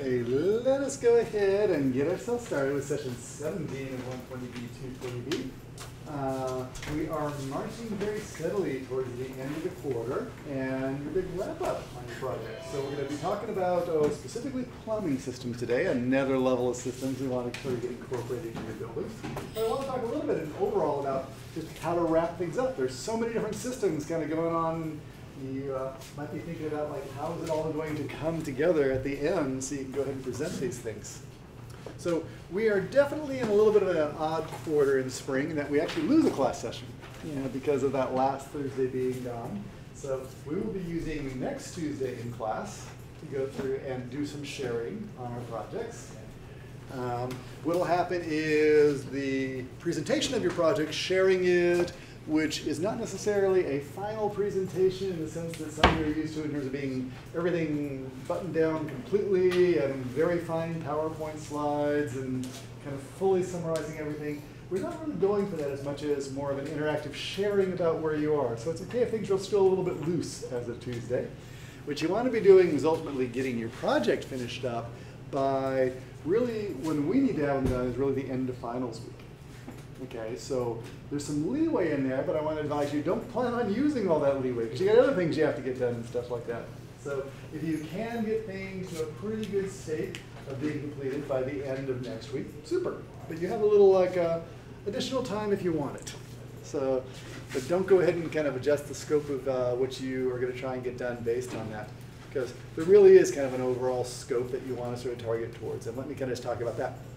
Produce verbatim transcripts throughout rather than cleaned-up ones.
Okay, let us go ahead and get ourselves started with session seventeen of one twenty B two twenty B. Uh, we are marching very steadily towards the end of the quarter and your big wrap up on your project. So we're going to be talking about oh, specifically plumbing systems today, another level of systems we want to sort of get incorporated into your buildings. But I want to talk a little bit in overall about just how to wrap things up. There's so many different systems kind of going on. You uh, might be thinking about like how is it all going to come together at the end so you can go ahead and present these things. So we are definitely in a little bit of an odd quarter in spring in that we actually lose a class session, you know, because of that last Thursday being gone. So we will be using next Tuesday in class to go through and do some sharing on our projects. Um, what will happen is the presentation of your project, sharing it, which is not necessarily a final presentation in the sense that some you're used to in terms of being everything buttoned down completely and very fine PowerPoint slides and kind of fully summarizing everything. We're not really going for that as much as more of an interactive sharing about where you are. So it's okay if things are still a little bit loose as of Tuesday. What you want to be doing is ultimately getting your project finished up by really, when we need to have them done is really the end of finals week. Okay, so there's some leeway in there, but I want to advise you, don't plan on using all that leeway, because you got other things you have to get done and stuff like that. So if you can get things to a pretty good state of being completed by the end of next week, super. But you have a little like uh, additional time if you want it. So, but don't go ahead and kind of adjust the scope of uh, what you are going to try and get done based on that, because there really is kind of an overall scope that you want to sort of target towards. And let me kind of just talk about that.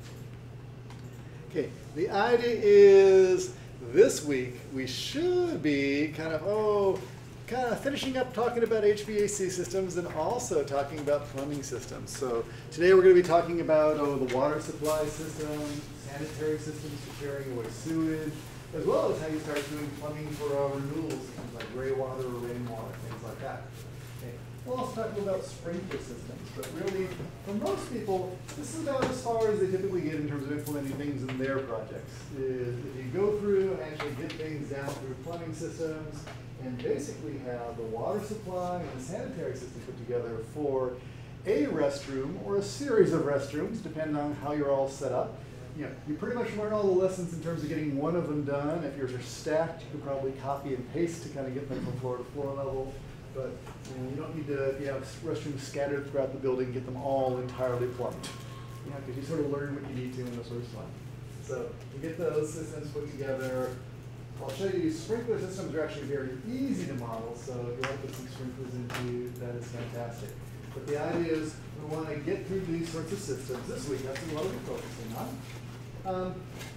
Okay, the idea is this week we should be kind of, oh, kind of finishing up talking about H V A C systems and also talking about plumbing systems. So today we're going to be talking about, oh, the water supply system, sanitary systems for carrying away sewage, as well as how you start doing plumbing for uh, renewals, things like gray water or rainwater, things like that. Okay. We'll also talk about sprinkler systems, but really, for most people, this is about as far as they typically get in terms of implementing things in their projects. Is if you go through and actually get things down through plumbing systems and basically have the water supply and the sanitary system put together for a restroom or a series of restrooms, depending on how you're all set up. You know, you pretty much learn all the lessons in terms of getting one of them done. If yours are stacked, you can probably copy and paste to kind of get them from floor to floor level. But you know, you don't need to, if you have restrooms scattered throughout the building, get them all entirely plumbed. You know, because you sort of learn what you need to in the first one. So you get those systems put together. I'll show you sprinkler systems are actually very easy to model. So if you want to put some sprinklers into, that is fantastic. But the idea is we want to get through these sorts of systems this week. That's what we're focusing on. Um,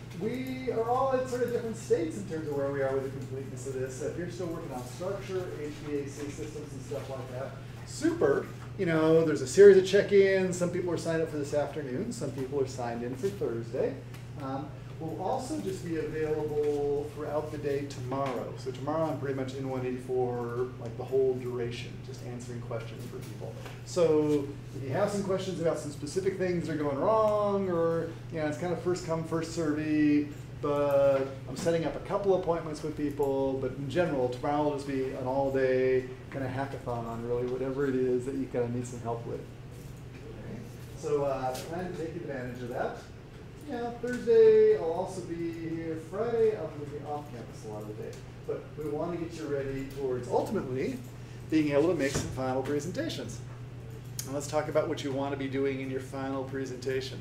We are all at sort of different states in terms of where we are with the completeness of this. So if you're still working on structure, H V A C systems and stuff like that, super. You know, there's a series of check-ins. Some people are signed up for this afternoon. Some people are signed in for Thursday. Um, we'll also just be available throughout the day tomorrow. So tomorrow I'm pretty much in one eighty-four like the whole duration, just answering questions for people. So if you have some questions about some specific things that are going wrong, or you know, it's kind of first come, first servey, but I'm setting up a couple appointments with people, but in general, tomorrow will just be an all-day kind of hackathon on really whatever it is that you kind of need some help with. Okay. So uh, plan to take advantage of that. Yeah, Thursday I'll also be here. Friday I'll be off campus a lot of the day. But we want to get you ready towards ultimately being able to make some final presentations. And let's talk about what you want to be doing in your final presentation.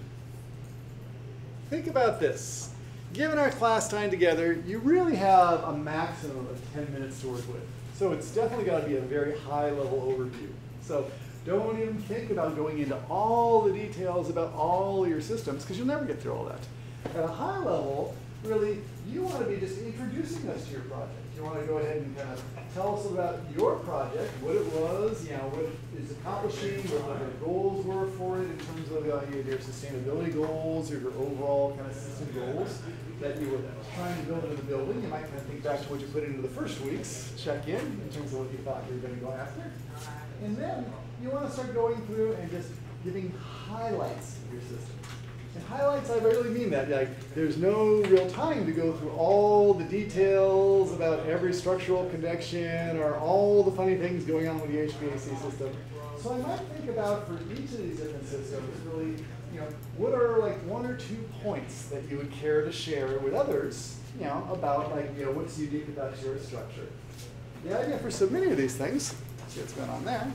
Think about this. Given our class time together, you really have a maximum of ten minutes to work with. So it's definitely got to be a very high level overview. So don't even think about going into all the details about all your systems, because you'll never get through all that. At a high level, really, you want to be just introducing us to your project. You want to go ahead and kind of tell us about your project, what it was, you know, what it is accomplishing, what the goals were for it in terms of uh, your sustainability goals or your overall kind of system goals that you were trying to build into the building. You might kind of think back to what you put into the first week's check-in in terms of what you thought you were going to go after. And then you want to start going through and just giving highlights of your system. And highlights, I really mean that. Like, there's no real time to go through all the details about every structural connection or all the funny things going on with the H V A C system. so I might think about for each of these different systems, really, you know, what are like one or two points that you would care to share with others, you know, about like, you know, what's unique about your structure. The idea for so many of these things, see what's going on there,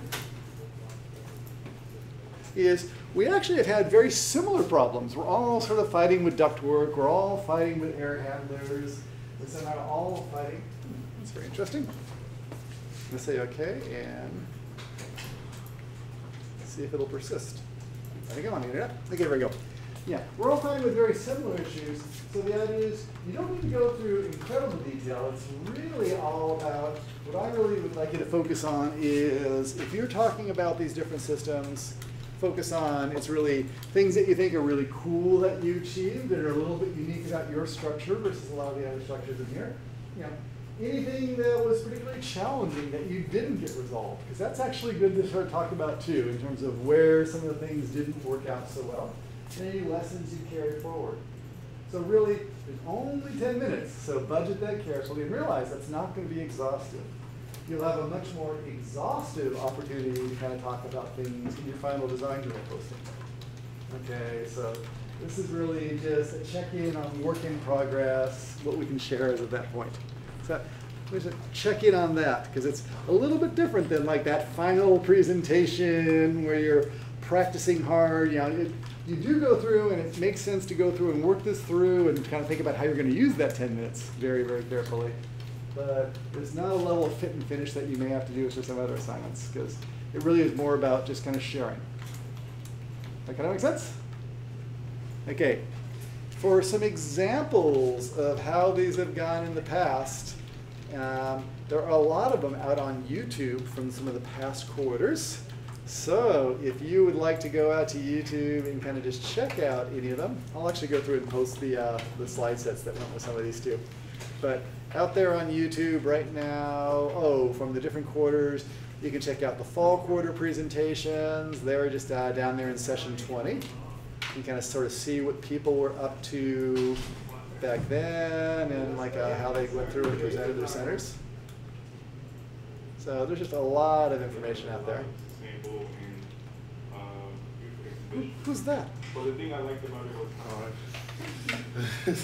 is we actually have had very similar problems. We're all sort of fighting with ductwork. We're all fighting with air handlers. We're somehow all fighting. That's very interesting. I'm going to say OK, and see if it'll persist. I think I'm on the internet. Okay, there we go. Yeah, we're all fighting with very similar issues. So the idea is you don't need to go through incredible detail. It's really all about what I really would like you to focus on is if you're talking about these different systems, focus on it's really things that you think are really cool that you achieved that are a little bit unique about your structure versus a lot of the other structures in here. You know, anything that was particularly challenging that you didn't get resolved, because that's actually good to start talking about too in terms of where some of the things didn't work out so well, and any lessons you carry forward. So really, there's only ten minutes, so budget that carefully and realize that's not going to be exhaustive. You'll have a much more exhaustive opportunity to kind of talk about things in your final design journal posting. Okay, so this is really just a check-in on work in progress, what we can share is at that point. So we should check in on that, because it's a little bit different than like that final presentation where you're practicing hard. You know, it, you do go through, and it makes sense to go through and work this through and kind of think about how you're going to use that ten minutes very, very carefully. But there's not a level of fit and finish that you may have to do for some other assignments, because it really is more about just kind of sharing. That kind of make sense? Okay. For some examples of how these have gone in the past, um, there are a lot of them out on YouTube from some of the past quarters. So if you would like to go out to YouTube and kind of just check out any of them, I'll actually go through and post the, uh, the slide sets that went with some of these too. But out there on YouTube right now, oh, from the different quarters, you can check out the fall quarter presentations. They're just uh, down there in session twenty. You can kind of sort of see what people were up to back then and like uh, how they went through and presented their centers. So there's just a lot of information out there. Who, who's that? Well, the thing I liked about it was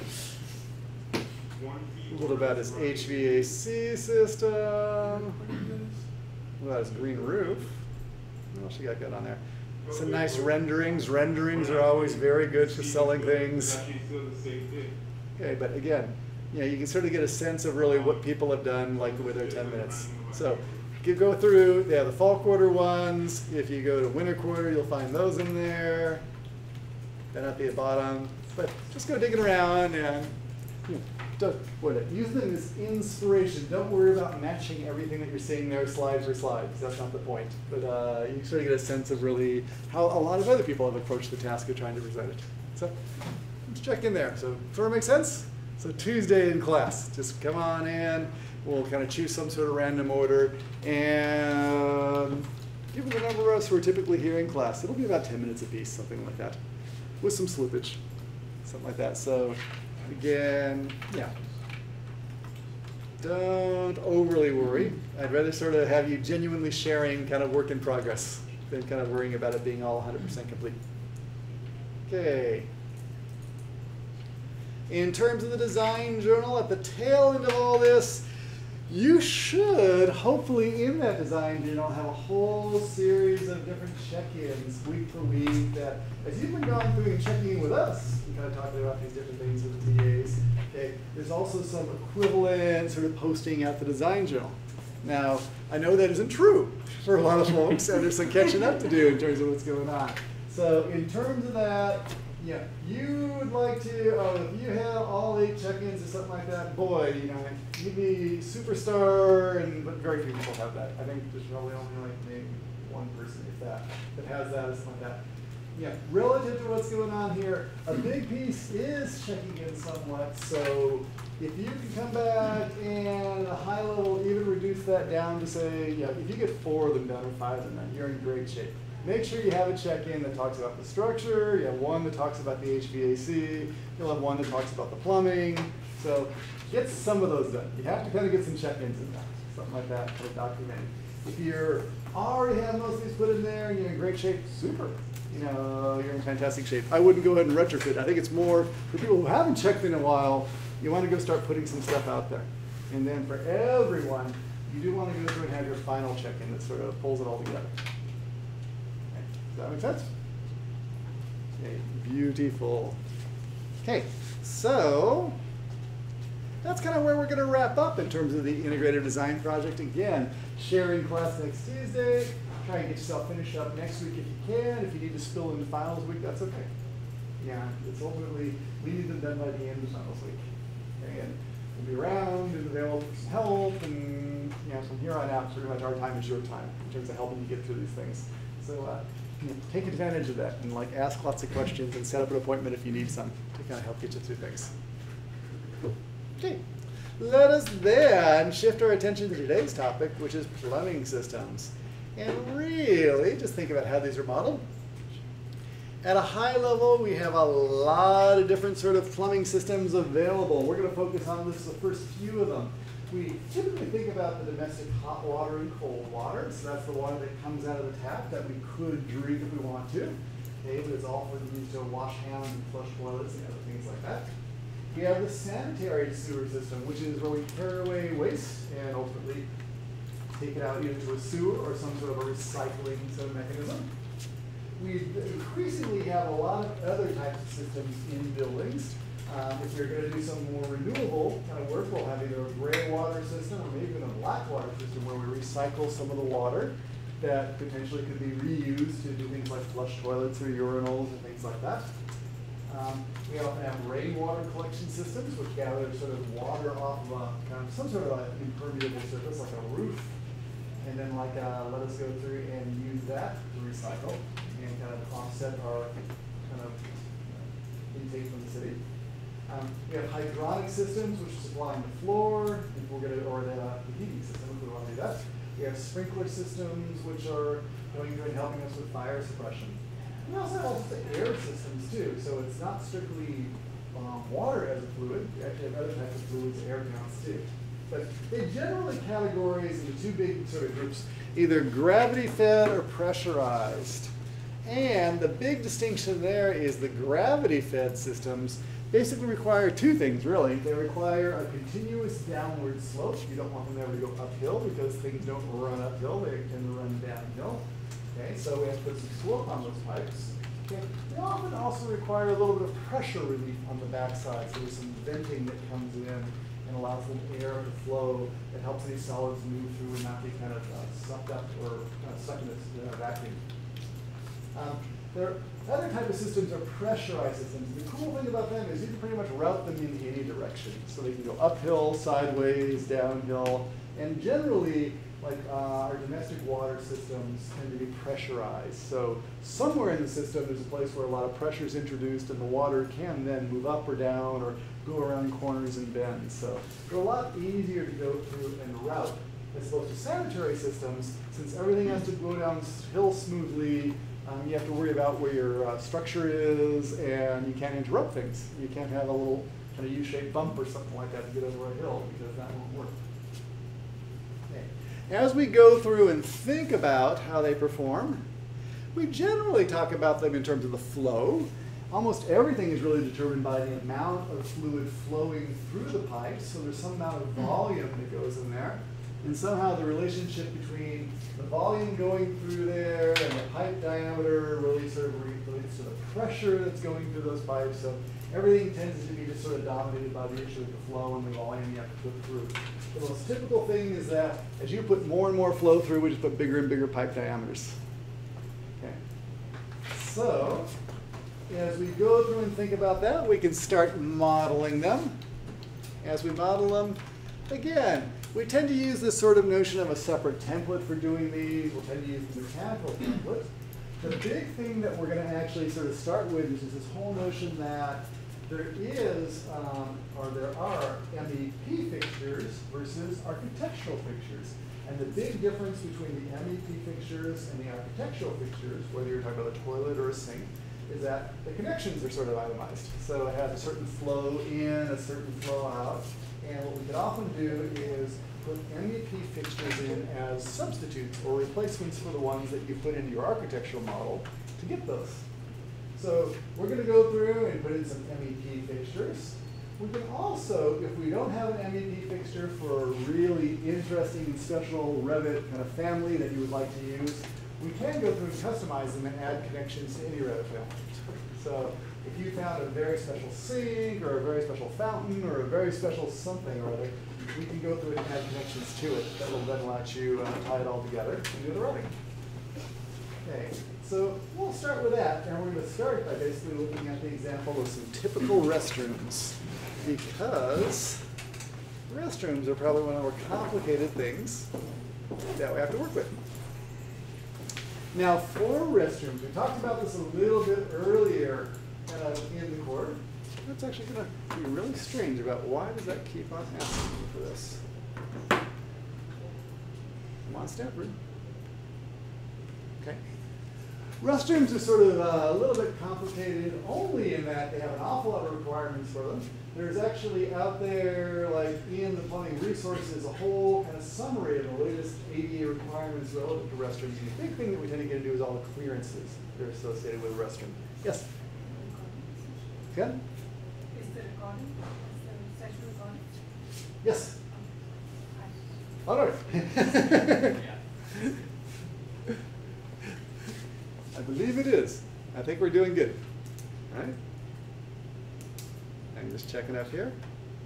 a little about his H V A C system. Well, his green roof. What else you got good on there? Some nice renderings. Renderings are always very good for selling things. Okay, but again, you know, you can sort of get a sense of really what people have done, like with their ten minutes. So you go through, yeah, the fall quarter ones. If you go to winter quarter, you'll find those in there. Then at the bottom. But just go digging around and you know, don't, what, use them as inspiration. Don't worry about matching everything that you're seeing there slide for slide, because that's not the point. But uh, you sort of get a sense of really how a lot of other people have approached the task of trying to present it. So let's check in there. So sort of make sense? So Tuesday in class, just come on in. We'll kind of choose some sort of random order. And given the number of us who are typically here in class, it'll be about ten minutes apiece, something like that, with some slippage, something like that. So again, yeah, don't overly worry. I'd rather sort of have you genuinely sharing kind of work in progress than kind of worrying about it being all one hundred percent complete. Okay. In terms of the design journal, at the tail end of all this, you should, hopefully in that design journal, have a whole series of different check-ins week for week that, as you've been going through and checking in with us, and kind of talking about these different things with the T As, okay, there's also some equivalent sort of posting at the design journal. Now, I know that isn't true for a lot of folks, and there's some catching up to do in terms of what's going on. So in terms of that, yeah, you would like to, oh, if you have all eight check-ins or something like that, boy, you know, you'd be superstar, and but very few people have that. I think there's probably only like maybe one person, if that, that has that or something like that. Yeah, relative to what's going on here, a big piece is checking in somewhat. So if you can come back and at a high level even reduce that down to say, yeah, if you get four of them done or five of them done, you're in great shape. Make sure you have a check-in that talks about the structure. You have one that talks about the H V A C. You'll have one that talks about the plumbing. So get some of those done. You have to kind of get some check-ins in there, something like that, kind of documented. If you're already have most of these put in there and you're in great shape, super. You know, you're in fantastic shape. I wouldn't go ahead and retrofit. I think it's more for people who haven't checked in a while, you want to go start putting some stuff out there. And then for everyone, you do want to go through and have your final check-in that sort of pulls it all together. Okay. Does that make sense? Okay, beautiful. Okay, so that's kind of where we're going to wrap up in terms of the integrated design project. Again, sharing class next Tuesday. Try and get yourself finished up next week if you can. If you need to spill into finals week, that's okay. Yeah, it's ultimately, we need them done by the end of finals week. Okay, and we'll be around and available for some help, and you know, from here on out, pretty much our time is your time in terms of helping you get through these things. So uh, you know, take advantage of that and like ask lots of questions and set up an appointment if you need some to kind of help get you through things. Okay, let us then shift our attention to today's topic, which is plumbing systems. And really just think about how these are modeled. At a high level, we have a lot of different sort of plumbing systems available. We're going to focus on this, the first few of them. We typically think about the domestic hot water and cold water. So that's the water that comes out of the tap that we could drink if we want to. Okay, but it's all for used to wash hands and flush toilets and other things like that. We have the sanitary sewer system, which is where we carry away waste and ultimately take it out either to a sewer or some sort of a recycling sort of mechanism. We increasingly have a lot of other types of systems in buildings. Um, if you're going to do some more renewable kind of work, we'll have either a gray water system or maybe even a black water system where we recycle some of the water that potentially could be reused to do things like flush toilets or urinals and things like that. Um, we often have rainwater collection systems, which gather sort of water off of a, kind of some sort of an impermeable surface, like a roof, and then like uh, let us go through and use that to recycle and kind of offset our kind of intake from the city. Um, we have hydronic systems, which are supplying the floor, if we're going to, or the, uh, the heating system, if we want to do that. We have sprinkler systems, which are going through and helping us with fire suppression. We also have also the air systems too, so it's not strictly um, water as a fluid. We actually have other types of fluids, air counts too. But they generally categorize into two big sort of groups, either gravity-fed or pressurized. And the big distinction there is the gravity-fed systems basically require two things, really. They require a continuous downward slope. You don't want them ever to go uphill because things don't run uphill, they tend to run downhill. Okay, so we have to put some slope on those pipes. Okay. They often also require a little bit of pressure relief on the backside, so there's some venting that comes in and allows some air to flow that helps these solids move through and not be kind of uh, sucked up or kind of stuck in a vacuum. Um, there, other type of systems are pressurized systems. The cool thing about them is you can pretty much route them in any direction. So they can go uphill, sideways, downhill, and generally, like uh, our domestic water systems tend to be pressurized. So somewhere in the system there's a place where a lot of pressure is introduced and the water can then move up or down or go around corners and bends. So they're a lot easier to go through and route as opposed to sanitary systems. Since everything has to go downhill smoothly, um, you have to worry about where your uh, structure is and you can't interrupt things. You can't have a little kind of U-shaped bump or something like that to get over a hill because that won't work. As we go through and think about how they perform, we generally talk about them in terms of the flow. Almost everything is really determined by the amount of fluid flowing through the pipes, so there's some amount of volume that goes in there. And somehow the relationship between the volume going through there and the pipe diameter really sort of relates to the pressure that's going through those pipes. So everything tends to be just sort of dominated by the issue of the flow and the volume you have to put through. The most typical thing is that as you put more and more flow through, we just put bigger and bigger pipe diameters. Okay. So as we go through and think about that, we can start modeling them. As we model them, again, we tend to use this sort of notion of a separate template for doing these. We'll tend to use the mechanical template. The big thing that we're going to actually sort of start with is just this whole notion that there is, um, or there are M E P fixtures versus architectural fixtures. And the big difference between the M E P fixtures and the architectural fixtures, whether you're talking about a toilet or a sink, is that the connections are sort of itemized. So it has a certain flow in, a certain flow out. And what we can often do is put M E P fixtures in as substitutes or replacements for the ones that you put into your architectural model to get those. So we're going to go through and put in some M E P fixtures. We can also, if we don't have an M E P fixture for a really interesting and special Revit kind of family that you would like to use, we can go through and customize them and add connections to any Revit family. So if you found a very special sink or a very special fountain or a very special something or other, we can go through and add connections to it that will then let you uh, tie it all together and do the routing. Okay, so we'll start with that, and we're going to start by basically looking at the example of some typical restrooms, because restrooms are probably one of the more complicated things that we have to work with. Now, for restrooms, we talked about this a little bit earlier uh, in the course. That's actually going to be really strange about why does that keep on asking me for this. Come on, Stanford. Okay. Restrooms are sort of uh, a little bit complicated only in that they have an awful lot of requirements for them. There's actually out there, like in the plumbing resources, a whole kind of summary of the latest A D A requirements relative to restrooms. And the big thing that we tend to get into is all the clearances that are associated with a restroom. Yes? Ken? Is the recording? Is the session recording? Yes? Oh, All right. I believe it is. I think we're doing good. All right? I'm just checking up here.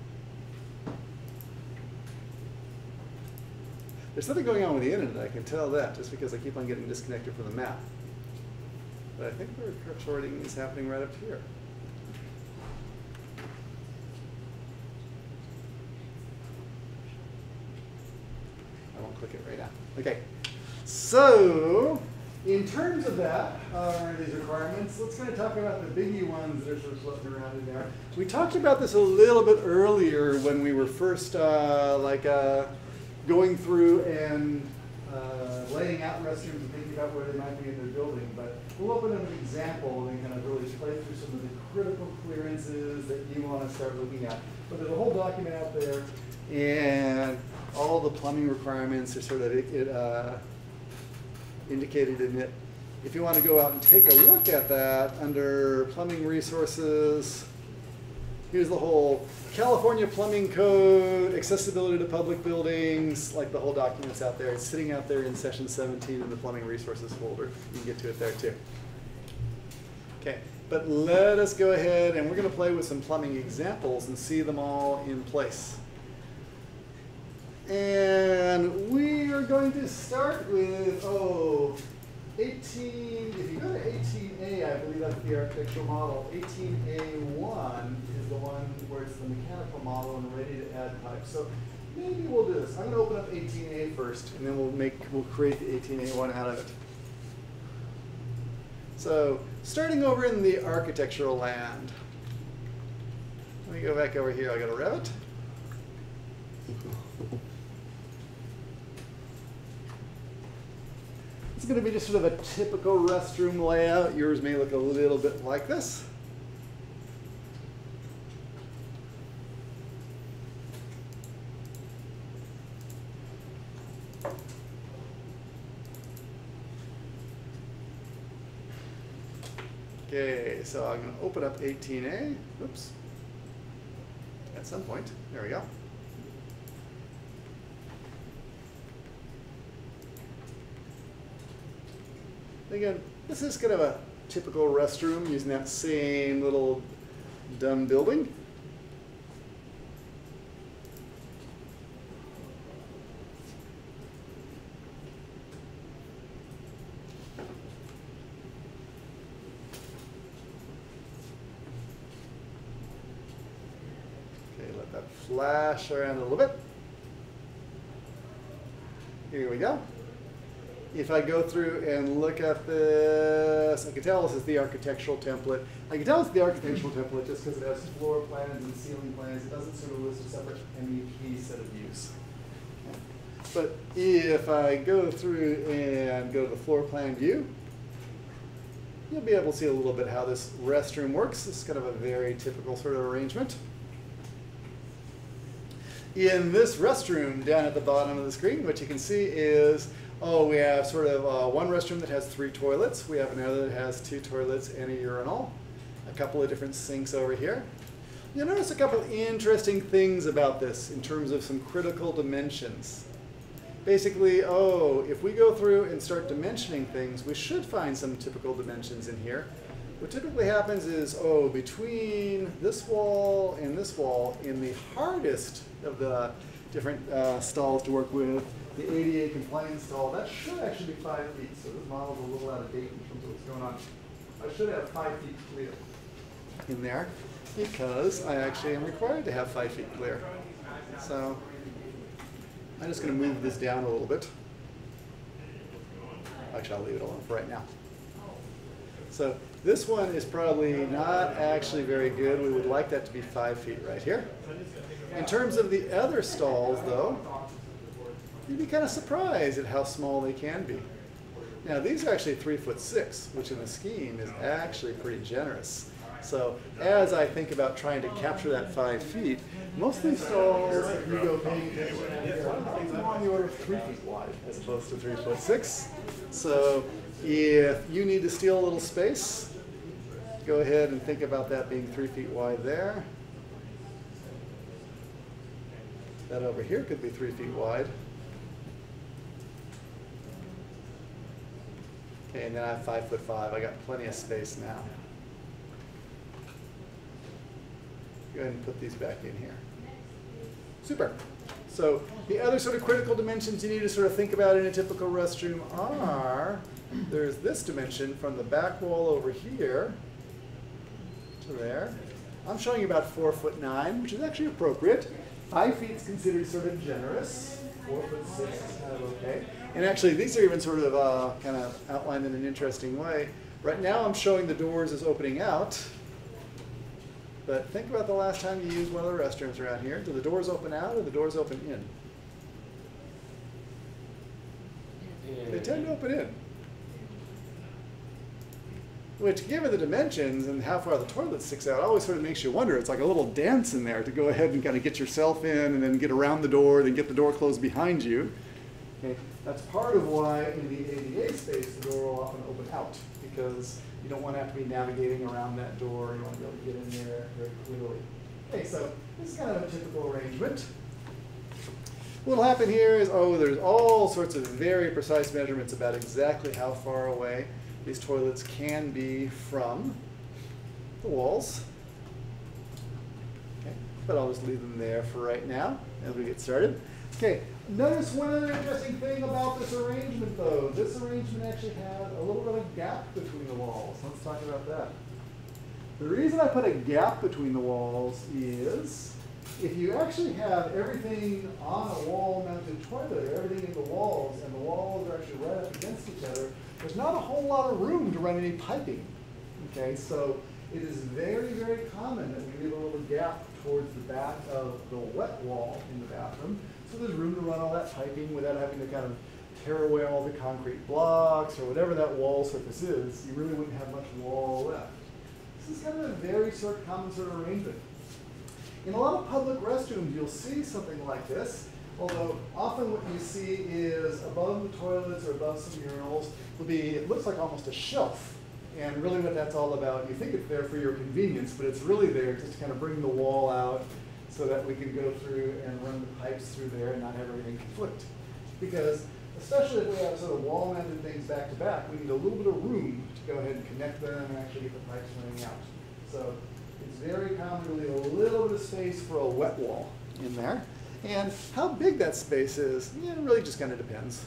There's something going on with the internet, I can tell that, just because I keep on getting disconnected from the map. But I think the recording is happening right up here. I won't click it right now. Okay. So, in terms of that, uh, these requirements, let's kind of talk about the biggie ones that are sort of floating around in there. We talked about this a little bit earlier when we were first uh, like uh, going through and uh, laying out restrooms and thinking about where they might be in their building. But we'll open up an example and kind of really play through some of the critical clearances that you want to start looking at. But there's a whole document out there, and all the plumbing requirements are sort of it. Uh, indicated in it. If you want to go out and take a look at that under plumbing resources, here's the whole California Plumbing Code, accessibility to public buildings, like the whole document's out there. It's sitting out there in session seventeen in the plumbing resources folder. You can get to it there too. Okay, but let us go ahead and we're going to play with some plumbing examples and see them all in place. And we are going to start with, oh, eighteen, if you go to eighteen A, I believe that's the architectural model. eighteen A one is the one where it's the mechanical model and ready to add pipes. So maybe we'll do this. I'm going to open up eighteen A first, and then we'll make, we'll create the eighteen A one out of it. So starting over in the architectural land, let me go back over here. I got a Revit. It's going to be just sort of a typical restroom layout. Yours may look a little bit like this. Okay, so I'm going to open up eighteen A. Oops. At some point. There we go. Again, this is kind of a typical restroom using that same little dumb building. Okay, let that flash around a little bit. Here we go. If I go through and look at this, I can tell this is the architectural template. I can tell it's the architectural template just because it has floor plans and ceiling plans. It doesn't sort of list a separate M E P set of views. Okay. But if I go through and go to the floor plan view, you'll be able to see a little bit how this restroom works. This is kind of a very typical sort of arrangement. In this restroom down at the bottom of the screen, what you can see is, oh, we have sort of uh, one restroom that has three toilets. We have another that has two toilets and a urinal. A couple of different sinks over here. You'll notice a couple interesting things about this in terms of some critical dimensions. Basically, oh, if we go through and start dimensioning things, we should find some typical dimensions in here. What typically happens is, oh, between this wall and this wall, in the hardest of the different uh, stalls to work with, the A D A compliant stall, that should actually be five feet. So this model's a little out of date in terms of what's going on. I should have five feet clear in there because I actually am required to have five feet clear. So I'm just going to move this down a little bit. Actually, I'll leave it alone for right now. So this one is probably not actually very good. We would like that to be five feet right here. In terms of the other stalls, though, you'd be kind of surprised at how small they can be. Now, these are actually three foot six, which in the scheme is actually pretty generous. So as I think about trying to capture that five feet, most of these stalls, if you go paying attention, are on the order of three feet wide as opposed to three foot six. So if you need to steal a little space, go ahead and think about that being three feet wide there. That over here could be three feet wide. Okay, and then I have five foot five. I got plenty of space now. Go ahead and put these back in here. Super. So the other sort of critical dimensions you need to sort of think about in a typical restroom are, there's this dimension from the back wall over here to there. I'm showing you about four foot nine, which is actually appropriate. Five feet is considered sort of generous. Four foot six is kind of okay. And actually, these are even sort of uh, kind of outlined in an interesting way. Right now, I'm showing the doors as opening out. But think about the last time you used one of the restrooms around here. Do the doors open out or the doors open in? Yeah. They tend to open in. Which, given the dimensions and how far the toilet sticks out, always sort of makes you wonder. It's like a little dance in there to go ahead and kind of get yourself in and then get around the door, then get the door closed behind you. Okay. That's part of why in the A D A space the door will often open out, because you don't want to have to be navigating around that door. You want to be able to get in there very clearly. Okay, so this is kind of a typical arrangement. What will happen here is, oh, there's all sorts of very precise measurements about exactly how far away these toilets can be from the walls. Okay, but I'll just leave them there for right now as we get started. Okay, notice one other interesting thing about this arrangement, though. This arrangement actually had a little bit of gap between the walls. Let's talk about that. The reason I put a gap between the walls is if you actually have everything on a wall-mounted toilet, or everything in the walls, and the walls are actually right up against each other, there's not a whole lot of room to run any piping. Okay, so it is very, very common that we leave a little gap towards the back of the wet wall in the bathroom, so there's room to run all that piping without having to kind of tear away all the concrete blocks or whatever that wall surface is. You really wouldn't have much wall left. This is kind of a very sort of common sort of arrangement. In a lot of public restrooms, you'll see something like this, although often what you see is above the toilets or above some urinals will be, it looks like almost a shelf. And really what that's all about, you think it's there for your convenience, but it's really there just to kind of bring the wall out so that we can go through and run the pipes through there and not have everything conflict. Because especially if we have sort of wall-mounted things back to back, we need a little bit of room to go ahead and connect them and actually get the pipes running out. So it's very common to leave a little bit of space for a wet wall in there. And how big that space is, yeah, it really just kind of depends.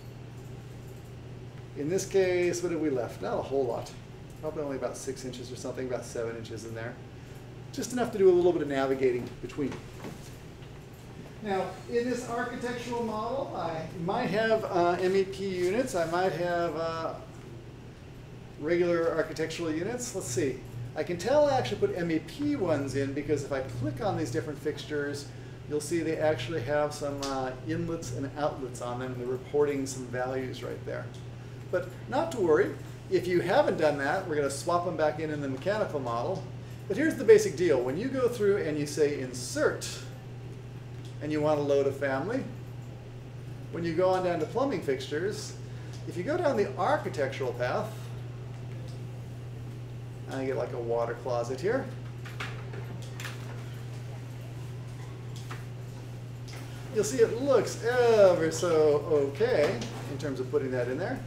In this case, what have we left? Not a whole lot. Probably only about six inches or something, about seven inches in there. Just enough to do a little bit of navigating between. Now, in this architectural model, I might have uh, M E P units. I might have uh, regular architectural units. Let's see. I can tell I actually put M E P ones in because if I click on these different fixtures, you'll see they actually have some uh, inlets and outlets on them. They're reporting some values right there. But not to worry. If you haven't done that, we're going to swap them back in in the mechanical model. But here's the basic deal. When you go through and you say insert, and you want to load a family, when you go on down to plumbing fixtures, if you go down the architectural path, I get like a water closet here. You'll see it looks ever so okay in terms of putting that in there.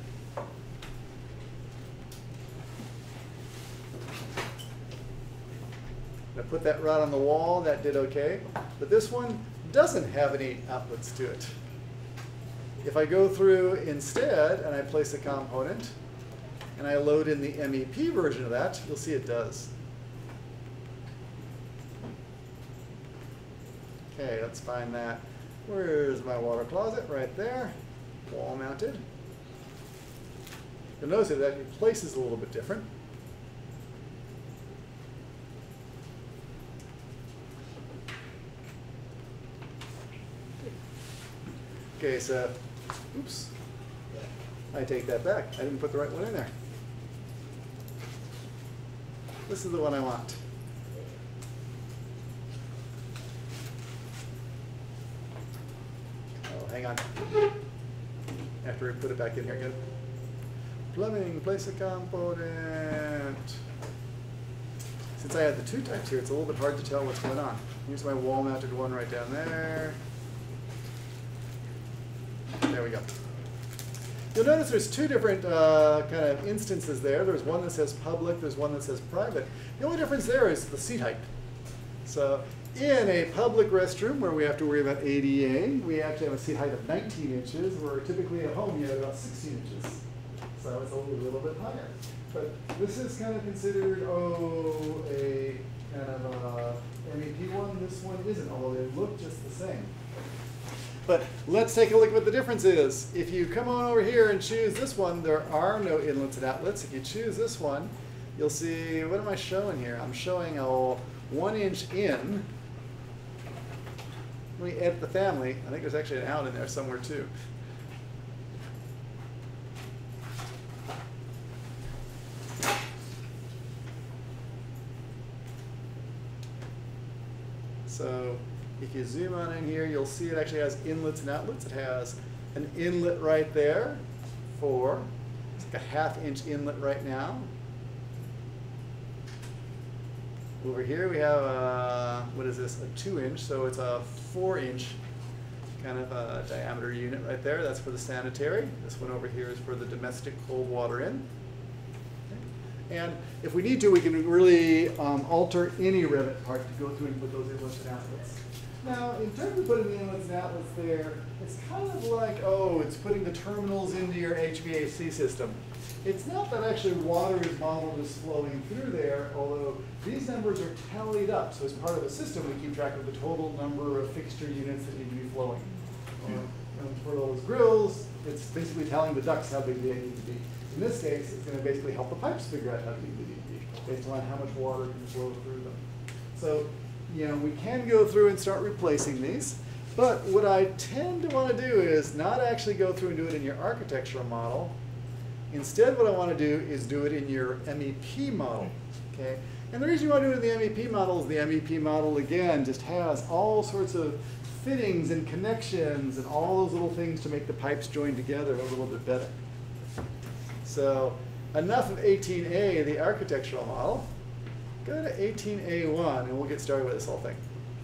I put that right on the wall, that did okay. But this one doesn't have any outlets to it. If I go through instead and I place a component and I load in the M E P version of that, you'll see it does. Okay, let's find that. Where's my water closet? Right there, wall mounted. You'll notice that your place is a little bit different. Okay, so, oops, I take that back. I didn't put the right one in there. This is the one I want. Oh, hang on. After we put it back in here again. Plumbing, place a component. Since I had the two types here, it's a little bit hard to tell what's going on. Here's my wall-mounted one right down there. There we go. You'll notice there's two different uh, kind of instances there. There's one that says public, there's one that says private. The only difference there is the seat height. So in a public restroom where we have to worry about A D A, we actually have a seat height of nineteen inches, where typically at home you have about sixteen inches. So it's a little, little bit higher. But this is kind of considered, oh, a kind of a M E P one. This one isn't, although they look just the same. But let's take a look at what the difference is. If you come on over here and choose this one, there are no inlets and outlets. If you choose this one, you'll see, what am I showing here? I'm showing a one inch in. Let me edit the family. I think there's actually an out in there somewhere too. So if you zoom on in here, you'll see it actually has inlets and outlets. It has an inlet right there for, it's like a half inch inlet right now. Over here we have a, what is this, a two inch, so it's a four inch kind of a diameter unit right there. That's for the sanitary. This one over here is for the domestic cold water in. And if we need to, we can really um, alter any Revit part to go through and put those inlets and outlets. Now, in terms of putting the inlets and outlets there, it's kind of like, oh, it's putting the terminals into your H V A C system. It's not that actually water is modeled as flowing through there, although these numbers are tallied up. So as part of the system, we keep track of the total number of fixture units that need to be flowing. Um, for those grills, it's basically telling the ducts how big they need to be. In this case, it's going to basically help the pipes figure out how big they need to be, based on how much water can flow through them. So, you know, we can go through and start replacing these, but what I tend to want to do is not actually go through and do it in your architectural model. Instead, what I want to do is do it in your M E P model, okay? And the reason you want to do it in the M E P model is the M E P model, again, just has all sorts of fittings and connections and all those little things to make the pipes join together a little bit better. So enough of eighteen A, the architectural model. Go to eighteen A one and we'll get started with this whole thing.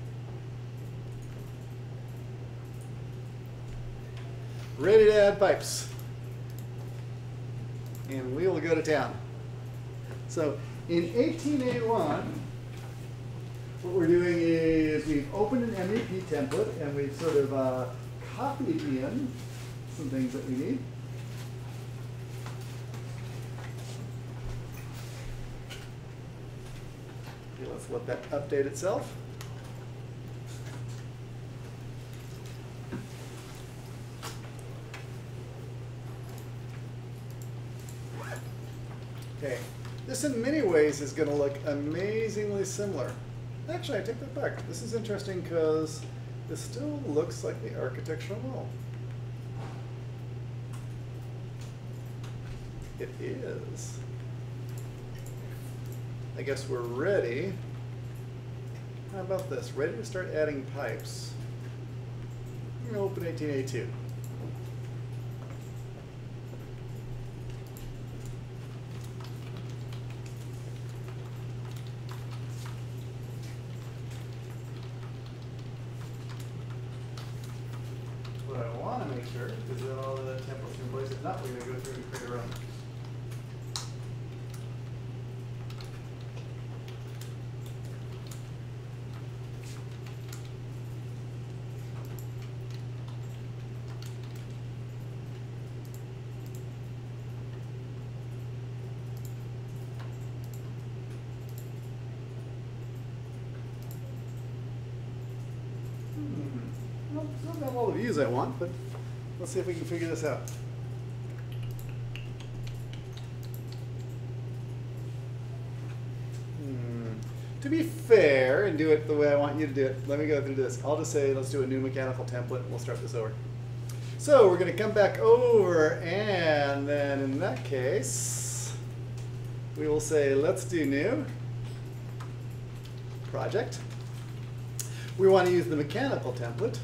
Ready to add pipes. And we will go to town. So in eighteen A one, what we're doing is we've opened an M E P template and we've sort of uh, copied in some things that we need. Okay, let's let that update itself. Okay, this in many ways is going to look amazingly similar. Actually, I take that back. This is interesting because this still looks like the architectural model. It is. I guess we're ready. How about this? Ready to start adding pipes. I'm going to open eighteen eighty-two. What I want to make sure is that all the templates are in place. If not, we're going to go through and create our own. Well, it's not got all the views I want, but let's see if we can figure this out. Hmm. To be fair and do it the way I want you to do it, let me go through this. I'll just say, let's do a new mechanical template, and we'll start this over. So we're going to come back over, and then in that case, we will say, let's do new project. We want to use the mechanical template.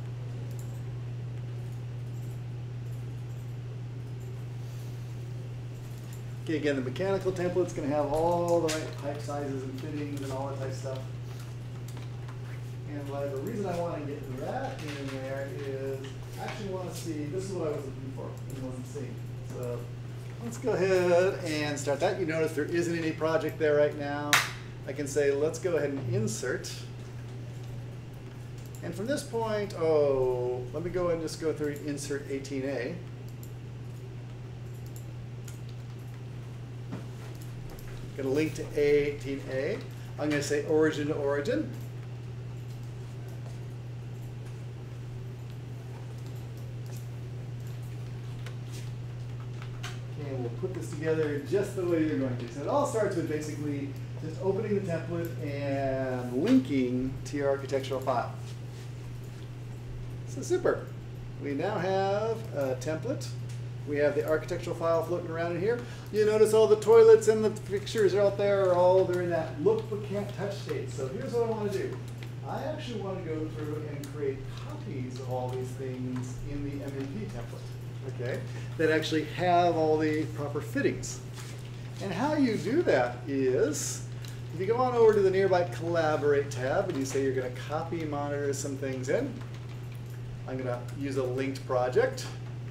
Okay, again, the mechanical template's going to have all the right pipe sizes and fittings and all that type of stuff. And like, the reason I want to get that in there is I actually want to see, this is what I was looking for and wasn't seeing. So let's go ahead and start that. You notice there isn't any project there right now. I can say, let's go ahead and insert. And from this point, oh, let me go and just go through insert eighteen A. Going to link to A eighteen A. I'm going to say origin to origin. And we'll put this together just the way you're going to. So it all starts with basically just opening the template and linking to your architectural file. So super. We now have a template. We have the architectural file floating around in here. You notice all the toilets and the fixtures are out there are all they're in that look but can't touch state. So here's what I want to do. I actually want to go through and create copies of all these things in the M M P template, okay, that actually have all the proper fittings. And how you do that is, if you go on over to the nearby Collaborate tab and you say you're going to copy and monitor some things in, I'm going to use a linked project.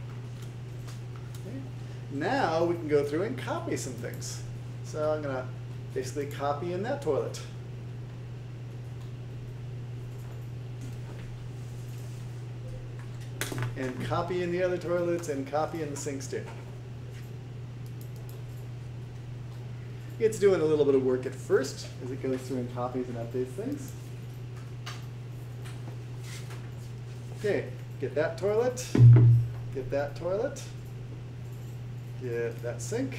Okay. Now we can go through and copy some things. So I'm going to basically copy in that toilet. And copy in the other toilets and copy in the sinks too. It's doing a little bit of work at first as it goes through and copies and updates things. Okay, get that toilet, get that toilet, get that sink,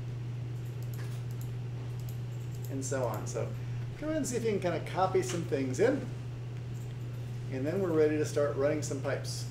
and so on. So go ahead and see if you can kind of copy some things in, and then we're ready to start running some pipes.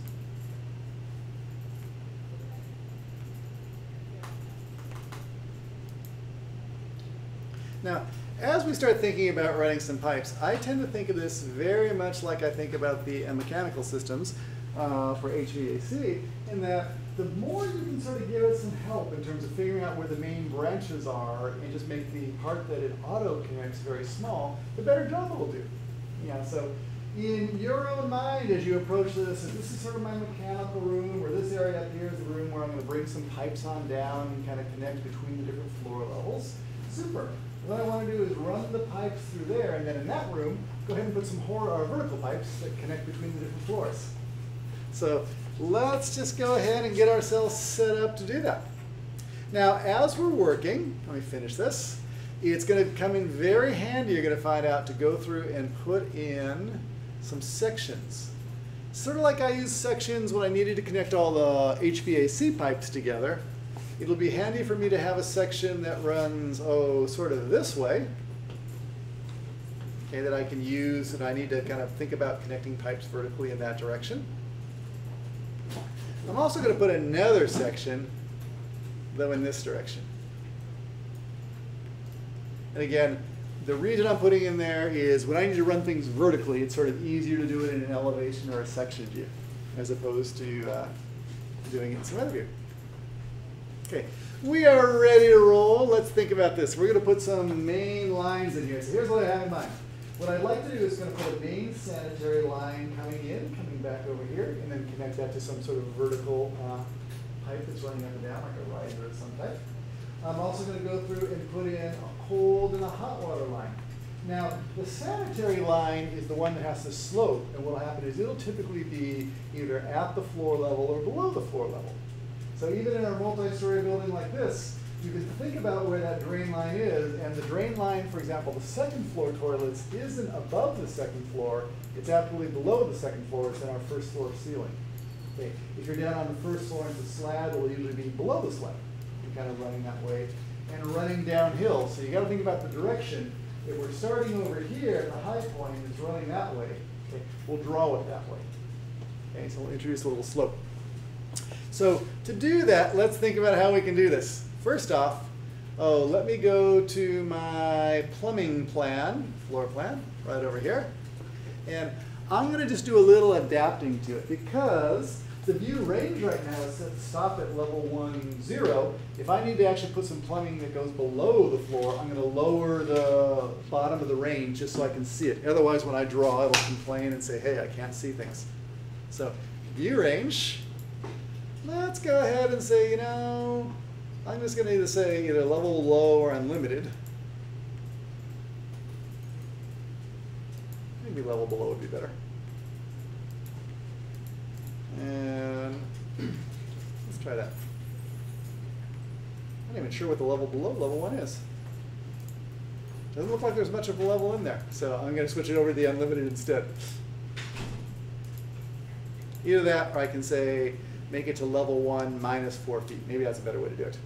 Now, as we start thinking about running some pipes, I tend to think of this very much like I think about the uh, mechanical systems uh, for H V A C, in that the more you can sort of give it some help in terms of figuring out where the main branches are and just make the part that it auto connects very small, the better job it will do. Yeah, so in your own mind as you approach this, if this is sort of my mechanical room, or this area up here is the room where I'm going to bring some pipes on down and kind of connect between the different floor levels, super. What I want to do is run the pipes through there, and then in that room, go ahead and put some hor or vertical pipes that connect between the different floors. So let's just go ahead and get ourselves set up to do that. Now, as we're working, let me finish this. It's going to come in very handy, you're going to find out, to go through and put in some sections. Sort of like I use sections when I needed to connect all the H V A C pipes together. It'll be handy for me to have a section that runs, oh, sort of this way, okay, that I can use, and I need to kind of think about connecting pipes vertically in that direction. I'm also going to put another section, though, in this direction. And again, the reason I'm putting in there is when I need to run things vertically, it's sort of easier to do it in an elevation or a section view. as opposed to uh, doing it in some other view. Okay, we are ready to roll. Let's think about this. We're going to put some main lines in here. So here's what I have in mind. What I'd like to do is going to put a main sanitary line coming in, coming back over here, and then connect that to some sort of vertical uh, pipe that's running up and down, like a riser of some type. I'm also going to go through and put in a cold and a hot water line. Now, the sanitary line is the one that has to slope, and what will happen is it'll typically be either at the floor level or below the floor level. So even in a multi-story building like this, you can think about where that drain line is, and the drain line, for example, the second floor toilets isn't above the second floor, it's actually below the second floor, it's in our first floor ceiling. Okay. If you're down on the first floor and the slab, it will usually be below the slab. You're kind of running that way and running downhill. So you got to think about the direction. If we're starting over here at the high point, it's running that way. Okay. We'll draw it that way. Okay, so we'll introduce a little slope. So to do that, let's think about how we can do this. First off, oh, let me go to my plumbing plan, floor plan, right over here. And I'm going to just do a little adapting to it because the view range right now is set to stop at level one, zero. If I need to actually put some plumbing that goes below the floor, I'm going to lower the bottom of the range just so I can see it. Otherwise, when I draw, it'll complain and say, hey, I can't see things. So view range, let's go ahead and say, you know, I'm just going to either say either level low or unlimited. Maybe level below would be better. And let's try that. I'm not even sure what the level below level one is. Doesn't look like there's much of a level in there. So I'm going to switch it over to the unlimited instead. Either that or I can say make it to level one minus four feet. Maybe that's a better way to do it.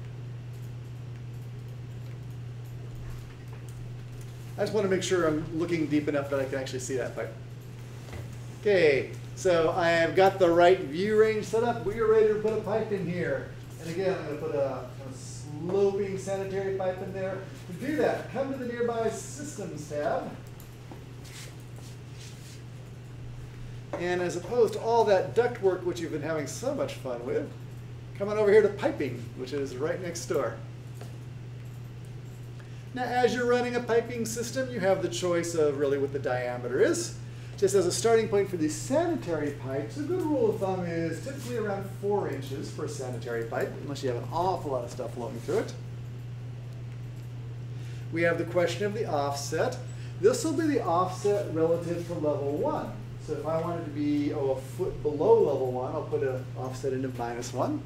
I just want to make sure I'm looking deep enough that I can actually see that pipe. Okay, so I have got the right view range set up. We are ready to put a pipe in here. And again, I'm going to put a, a sloping sanitary pipe in there. To do that, come to the nearby Systems tab. And as opposed to all that ductwork, which you've been having so much fun with, come on over here to piping, which is right next door. Now, as you're running a piping system, you have the choice of really what the diameter is. Just as a starting point for these sanitary pipes, a good rule of thumb is typically around four inches for a sanitary pipe, unless you have an awful lot of stuff flowing through it. We have the question of the offset. This will be the offset relative to level one. So if I wanted to be oh, a foot below level one, I'll put an offset into minus one.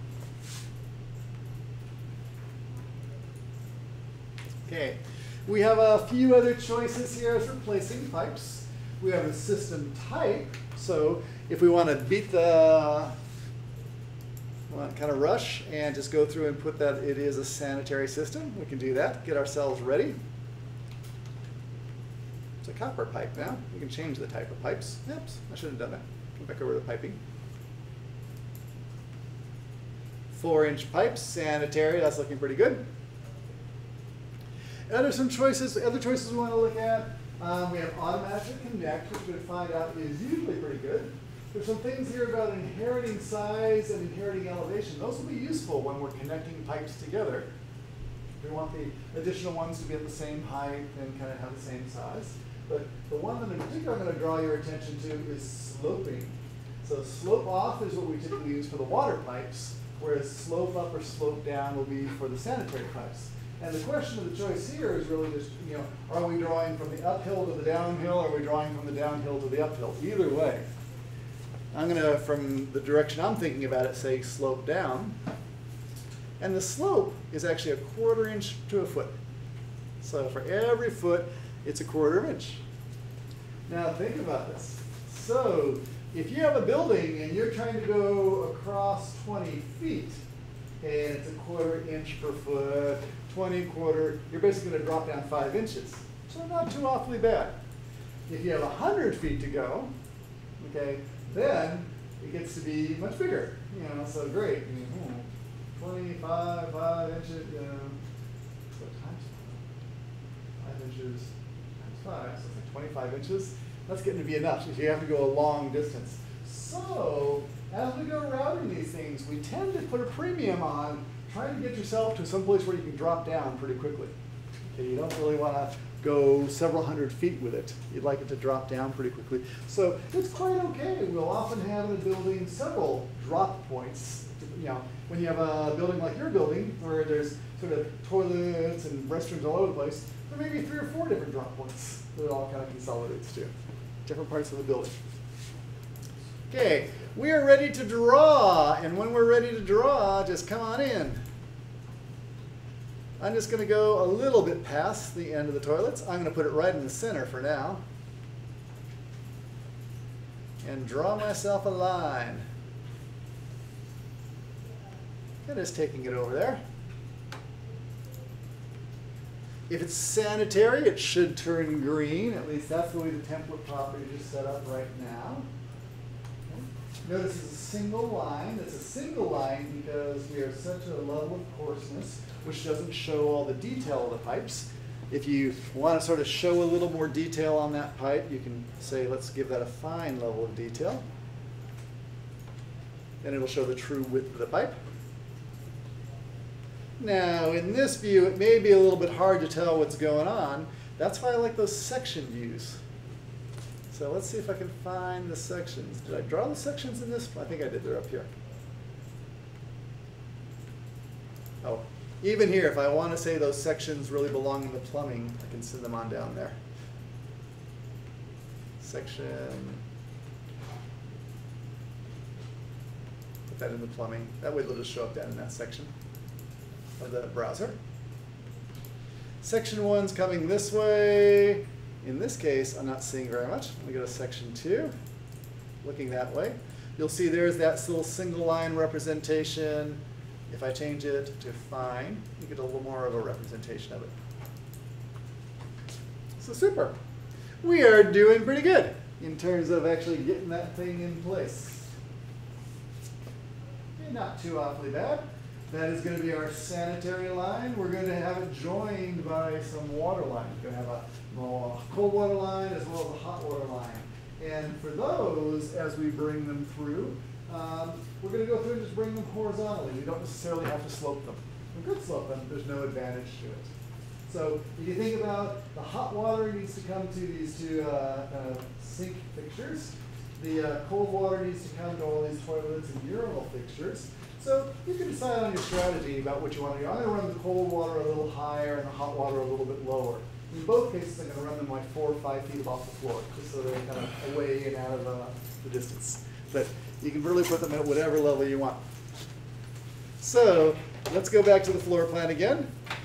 Okay, we have a few other choices here as replacing pipes. We have a system type. So if we want to beat the kind of rush and just go through and put that it is a sanitary system, we can do that, get ourselves ready. It's a copper pipe now. We can change the type of pipes. Oops, I should have done that. Come back over to piping. Four inch pipes, sanitary, that's looking pretty good. Other some choices, other choices we want to look at. Um, we have automatically connect, which we find out is usually pretty good. There's some things here about inheriting size and inheriting elevation. Those will be useful when we're connecting pipes together. We want the additional ones to be at the same height and kind of have the same size. But the one that in particular I'm going to draw your attention to is sloping. So slope off is what we typically use for the water pipes, whereas slope up or slope down will be for the sanitary pipes. And the question of the choice here is really just, you know, are we drawing from the uphill to the downhill, or are we drawing from the downhill to the uphill? Either way. I'm going to, from the direction I'm thinking about it, say slope down. And the slope is actually a quarter inch to a foot. So for every foot, it's a quarter inch. Now think about this. So if you have a building and you're trying to go across twenty feet, and it's a quarter inch per foot, twenty quarter, you're basically going to drop down five inches. So not too awfully bad. If you have one hundred feet to go, okay, then it gets to be much bigger. You know, so great. twenty-five, five inches, you know, what times five inches times five, so it's like twenty-five inches. That's getting to be enough if you have to go a long distance. So as we go routing these things, we tend to put a premium on trying to get yourself to some place where you can drop down pretty quickly. Okay, you don't really want to go several hundred feet with it. You'd like it to drop down pretty quickly. So it's quite okay. We'll often have in a building several drop points. You know, when you have a building like your building, where there's sort of toilets and restrooms all over the place, there may be three or four different drop points that it all kind of consolidates to, different parts of the building. Okay, we are ready to draw, and when we're ready to draw, just come on in. I'm just going to go a little bit past the end of the toilets. I'm going to put it right in the center for now, and draw myself a line. And just taking it over there. If it's sanitary, it should turn green. At least that's the way the template property is set up right now. Okay. Notice it's a single line. It's a single line because we are such a level of coarseness, which doesn't show all the detail of the pipes. If you want to sort of show a little more detail on that pipe, you can say, let's give that a fine level of detail. Then it'll show the true width of the pipe. Now, in this view, it may be a little bit hard to tell what's going on. That's why I like those section views. So let's see if I can find the sections. Did I draw the sections in this? I think I did. They're up here. Oh, even here, if I want to say those sections really belong in the plumbing, I can send them on down there. Section. Put that in the plumbing. That way they'll just show up down in that section of the browser. Section one's coming this way. In this case, I'm not seeing very much. Let me go to section two, looking that way. You'll see there's that little single line representation. If I change it to fine, you get a little more of a representation of it. So super. We are doing pretty good in terms of actually getting that thing in place. Okay, not too awfully bad. That is going to be our sanitary line. We're going to have it joined by some water lines. We're going to have a cold water line as well as a hot water line. And for those, as we bring them through, um, we're going to go through and just bring them horizontally. We don't necessarily have to slope them. We could slope them. There's no advantage to it. So if you think about the hot water needs to come to these two uh, kind of sink fixtures. The uh, cold water needs to come to all these toilets and urinal fixtures. So you can decide on your strategy about what you want to do. I'm going to run the cold water a little higher and the hot water a little bit lower. In both cases, I'm going to run them like four or five feet off the floor, just so they're kind of away and out of uh, the distance. But you can really put them at whatever level you want. So let's go back to the floor plan again.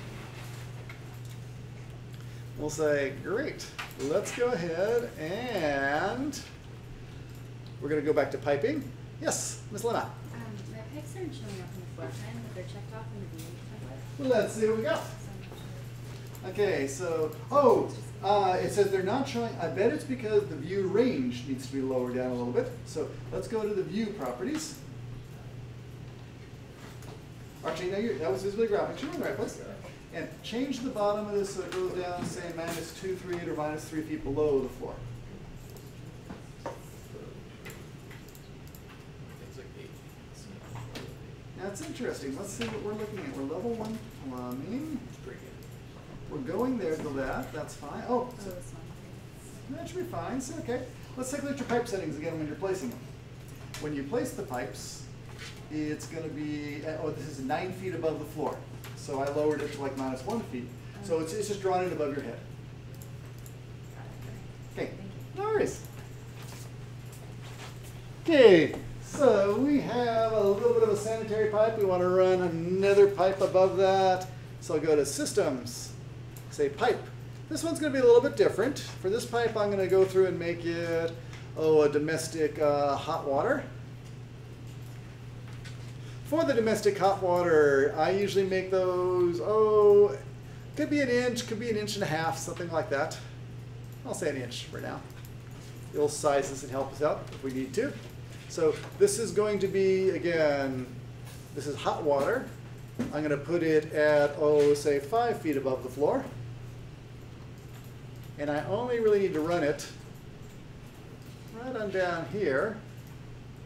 We'll say, great. Let's go ahead and we're going to go back to piping. Yes, Miz Lena. My pipes aren't showing up in the floor plan, but they're checked off in the view template. Well, let's see what we got. Okay, so, oh, uh, it says they're not showing. I bet it's because the view range needs to be lowered down a little bit. So let's go to the view properties. Actually, no, you're, that was visibly graphics. You're in the right place. And change the bottom of this so it goes down, say, minus two, three, or minus three feet below the floor. Now it's interesting. Let's see what we're looking at. We're level one plumbing. We're going there to that. That's fine. Oh, so that should be fine. So, okay. Let's take a look at your pipe settings again when you're placing them. When you place the pipes, it's going to be, oh, this is nine feet above the floor. So I lowered it to like minus one feet. So it's, it's just drawn it above your head. Okay. No worries. Okay. So we have a little bit of a sanitary pipe. We want to run another pipe above that. So I'll go to Systems, say Pipe. This one's going to be a little bit different. For this pipe, I'm going to go through and make it, oh, a domestic uh, hot water. For the domestic hot water, I usually make those, oh, could be an inch, could be an inch and a half, something like that. I'll say an inch for now. It'll size this and help us out if we need to. So this is going to be, again, this is hot water. I'm going to put it at, oh, say five feet above the floor. And I only really need to run it right on down here.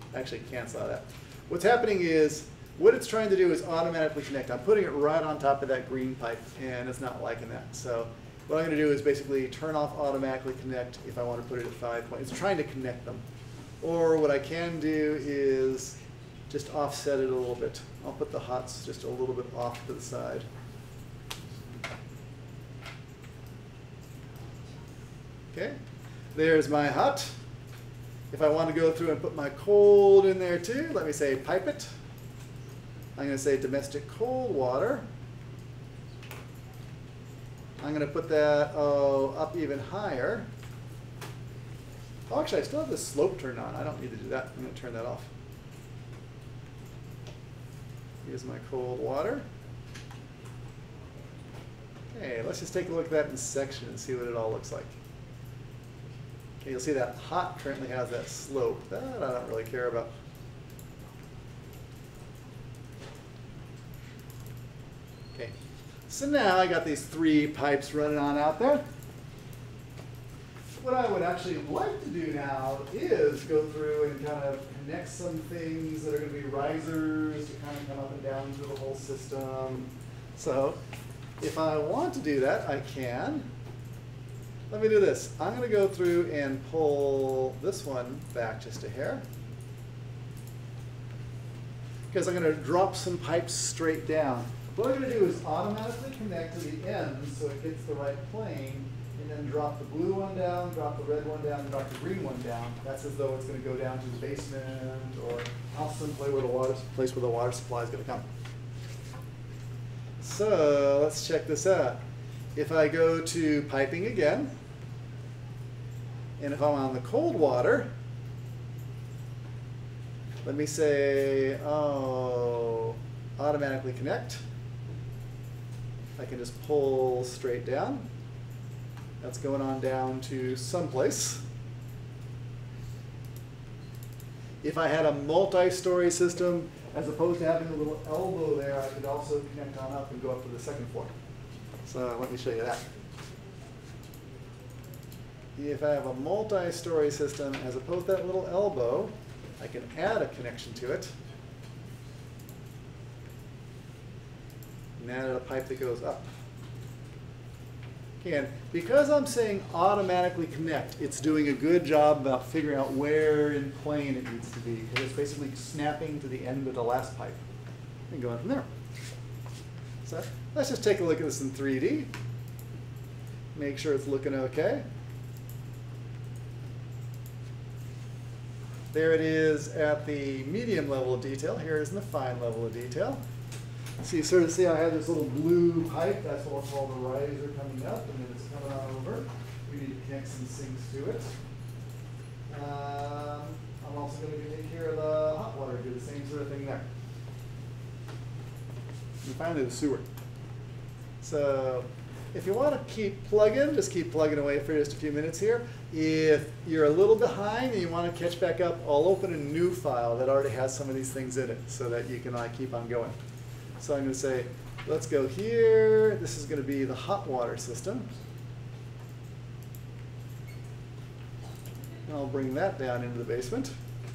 actually cancel that. What's happening is, what it's trying to do is automatically connect. I'm putting it right on top of that green pipe, and it's not liking that. So what I'm going to do is basically turn off automatically connect if I want to put it at five point. It's trying to connect them. Or what I can do is just offset it a little bit. I'll put the hots just a little bit off to the side. Okay, there's my hot. If I want to go through and put my cold in there too, let me say pipe it. I'm going to say domestic cold water. I'm going to put that oh, up even higher. Oh, actually, I still have the slope turned on. I don't need to do that. I'm going to turn that off. Here's my cold water. Okay, let's just take a look at that in section and see what it all looks like. Okay, you'll see that hot currently has that slope. That I don't really care about. Okay, so now I got these three pipes running on out there. What I would actually like to do now is go through and kind of connect some things that are going to be risers to kind of come up and down through the whole system. So if I want to do that, I can. Let me do this. I'm going to go through and pull this one back just a hair, because I'm going to drop some pipes straight down. What I'm going to do is automatically connect to the ends so it gets the right plane, and then drop the blue one down, drop the red one down, and drop the green one down. That's as though it's going to go down to the basement or house someplace where the water, place where the water supply is going to come. So let's check this out. If I go to piping again, and if I'm on the cold water, let me say, oh, automatically connect. I can just pull straight down. That's going on down to someplace. If I had a multi-story system, as opposed to having a little elbow there, I could also connect on up and go up to the second floor. So let me show you that. If I have a multi-story system, as opposed to that little elbow, I can add a connection to it. And add a pipe that goes up. And because I'm saying automatically connect, it's doing a good job about figuring out where in plane it needs to be. Because it's basically snapping to the end of the last pipe and going from there. So let's just take a look at this in three D. Make sure it's looking okay. There it is at the medium level of detail. Here it is in the fine level of detail. So you sort of see I have this little blue pipe. That's what we'll call the riser coming up, and then it's coming on over. We need to connect some sinks to it. Um, I'm also going to take care of the hot water, do the same sort of thing there. And finally the sewer. So if you want to keep plugging, just keep plugging away for just a few minutes here. If you're a little behind and you want to catch back up, I'll open a new file that already has some of these things in it so that you can uh, keep on going. So I'm going to say, let's go here. This is going to be the hot water system. And I'll bring that down into the basement.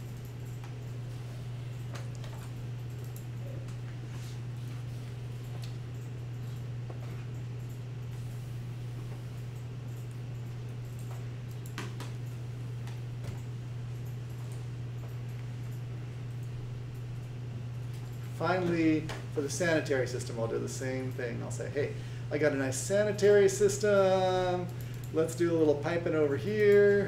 Finally, for the sanitary system, I'll do the same thing. I'll say, hey, I got a nice sanitary system. Let's do a little piping over here.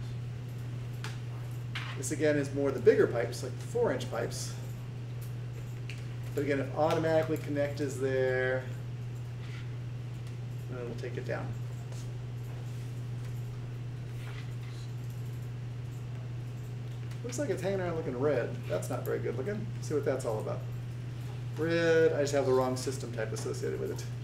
This again is more the bigger pipes, like four inch pipes. But again, if automatically connect is there, then it'll take it down. Looks like it's hanging around looking red. That's not very good looking. See what that's all about. Red, I just have the wrong system type associated with it.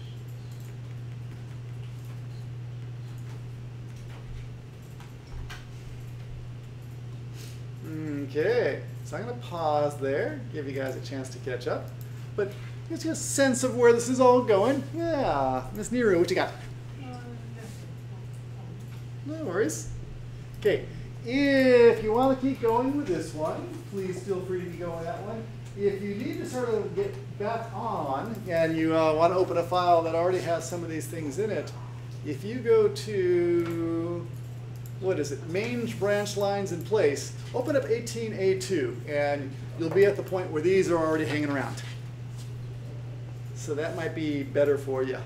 Okay, so I'm going to pause there, give you guys a chance to catch up. But get you a sense of where this is all going. Yeah, Miss Neeru, what you got? No worries. Okay, If you want to keep going with this one, please feel free to go on that one. If you need to sort of get back on and you uh, want to open a file that already has some of these things in it, if you go to, what is it, main branch lines in place, open up eighteen A two, and you'll be at the point where these are already hanging around. So that might be better for you.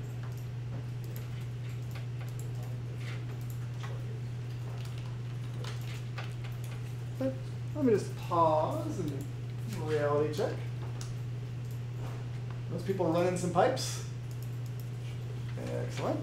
But let me just pause and reality check. Most people are running some pipes. Excellent.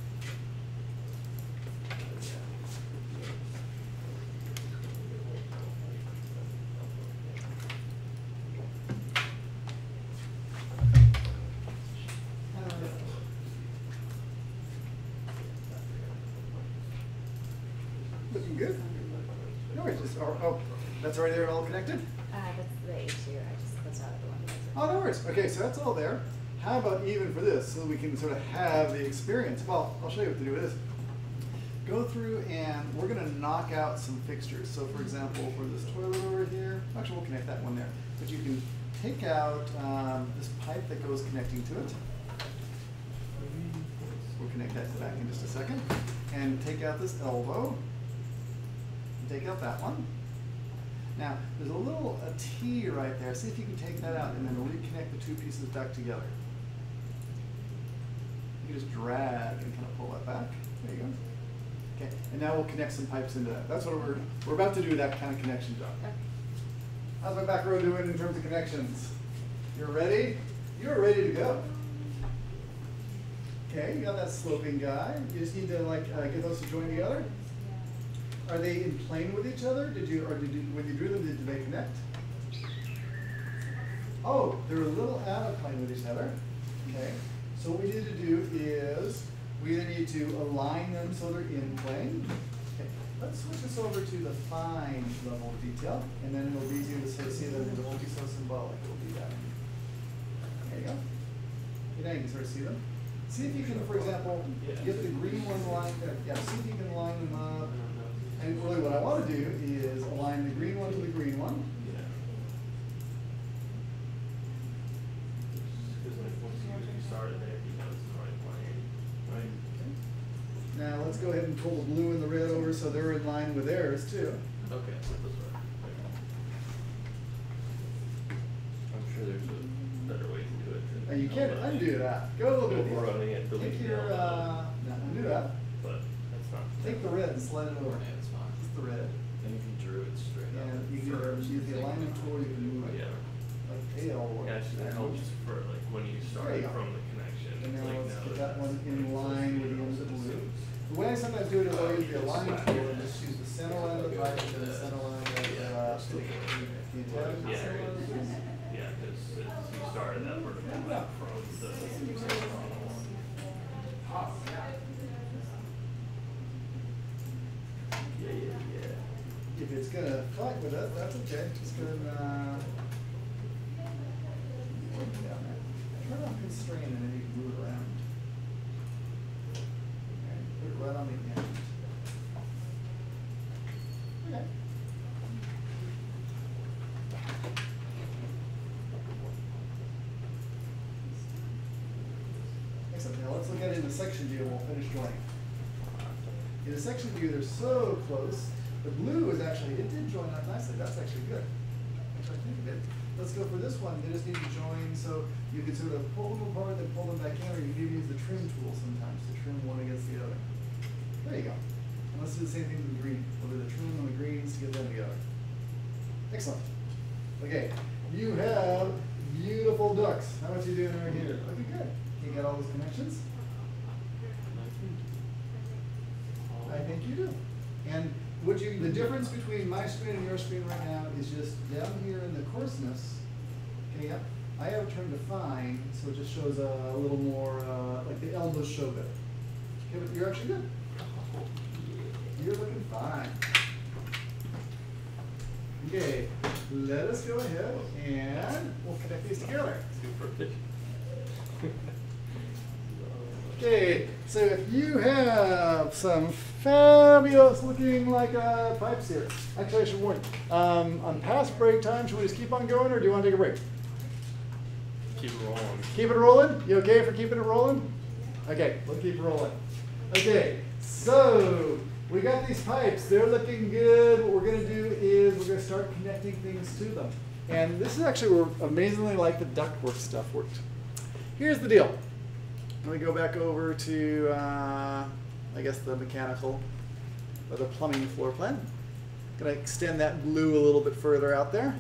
Looking good. No worries. Just, oh, oh, that's already there, all connected? Uh, that's the A two, I just closed out the one. Oh, no worries. Okay, so that's all there. How about even for this, so we can sort of have the experience? Well, I'll show you what to do with this. Go through and we're going to knock out some fixtures. So for example, for this toilet over here, actually we'll connect that one there. But you can take out um, this pipe that goes connecting to it. We'll connect that back in just a second. And take out this elbow. Take out that one. Now, there's a little a T right there. See if you can take that out and then reconnect the two pieces back together. You can just drag and kind of pull that back. There you go. Okay, and now we'll connect some pipes into that. That's what we're, we're about to do, that kind of connection job. Okay. How's my back row doing in terms of connections? You're ready? You're ready to go. Okay, you got that sloping guy. You just need to like uh, get those to join together. Are they in plane with each other? Did you, or did you, when you drew them, did they connect? Oh, they're a little out of plane with each other. Okay, so what we need to do is we either need to align them so they're in plane. Okay, let's switch this over to the fine level of detail, and then it'll be easier to sort of see them. It won't be so symbolic. It'll be that. There you go. Okay, now you can sort of see them. See if you can, for example, get the green one lined up. Yeah, see if you can line them up. And really what I want to do is align the green one to the green one. Yeah. Because like once you started there, you know it's the right plane, right? Okay. Now let's go ahead and pull the blue and the red over so they're in line with theirs too. Okay, so that's right. I'm sure there's a better way to do it. Now you can't undo that. Go a little bit We're deeper. running it, Take deleting your, it. uh, no, undo that. But that's not. Take the red and slide it over. Yeah, it's fine. Just the red. And if you drew it straight up. And you can either first, use the take alignment it tool, you can move it Yeah. like tail or. Yeah, actually that helps for like when you There start you go. from the connection. And now like let's now get that that one that's- in line with the ends of the blue. The way I sometimes do it is I'll use the alignment tool and just use the center line of the pipe and the center line of the, uh, the antenna. Yeah, yeah, because you started that vertical back from the center on the one. Yeah, yeah, yeah. If it's gonna fight with us, that's okay. Just go ahead and, uh, work it down there. Turn off constrain and then you can move it around. Okay, put it right on the end. Okay. Excellent. Now let's look at it in the section view and we'll finish joining. In the section view, they're so close. The blue is actually, it did join up nicely. That's actually good. Actually, I think it did. Let's go for this one. They just need to join so you can sort of pull them apart and pull them back in, or you can even use the trim tool sometimes to trim one against the other. There you go. And let's do the same thing with the green. We'll do the trim on the greens to get them together. Excellent. Okay, you have beautiful ducks. How much are you doing right here? Looking good. You got all those connections? I think you do. And would you, the difference between my screen and your screen right now is just down here in the coarseness. Okay, yep. I have it turned to fine, so it just shows a, a little more, uh, like the elbows show better. Okay, but you're actually good. You're looking fine. Okay, let us go ahead and we'll connect these together. Super. Okay, so if you have some Fabulous looking like uh, pipes here. Actually, I should warn you. Um, on past break time, should we just keep on going or do you want to take a break? Keep it rolling. Keep it rolling? You okay for keeping it rolling? Okay, we'll keep rolling. Okay, so we got these pipes. They're looking good. What we're going to do is we're going to start connecting things to them. And this is actually where amazingly like the ductwork stuff worked. Here's the deal. Let me go back over to, uh, I guess, the mechanical or the plumbing floor plan. Going to extend that blue a little bit further out there.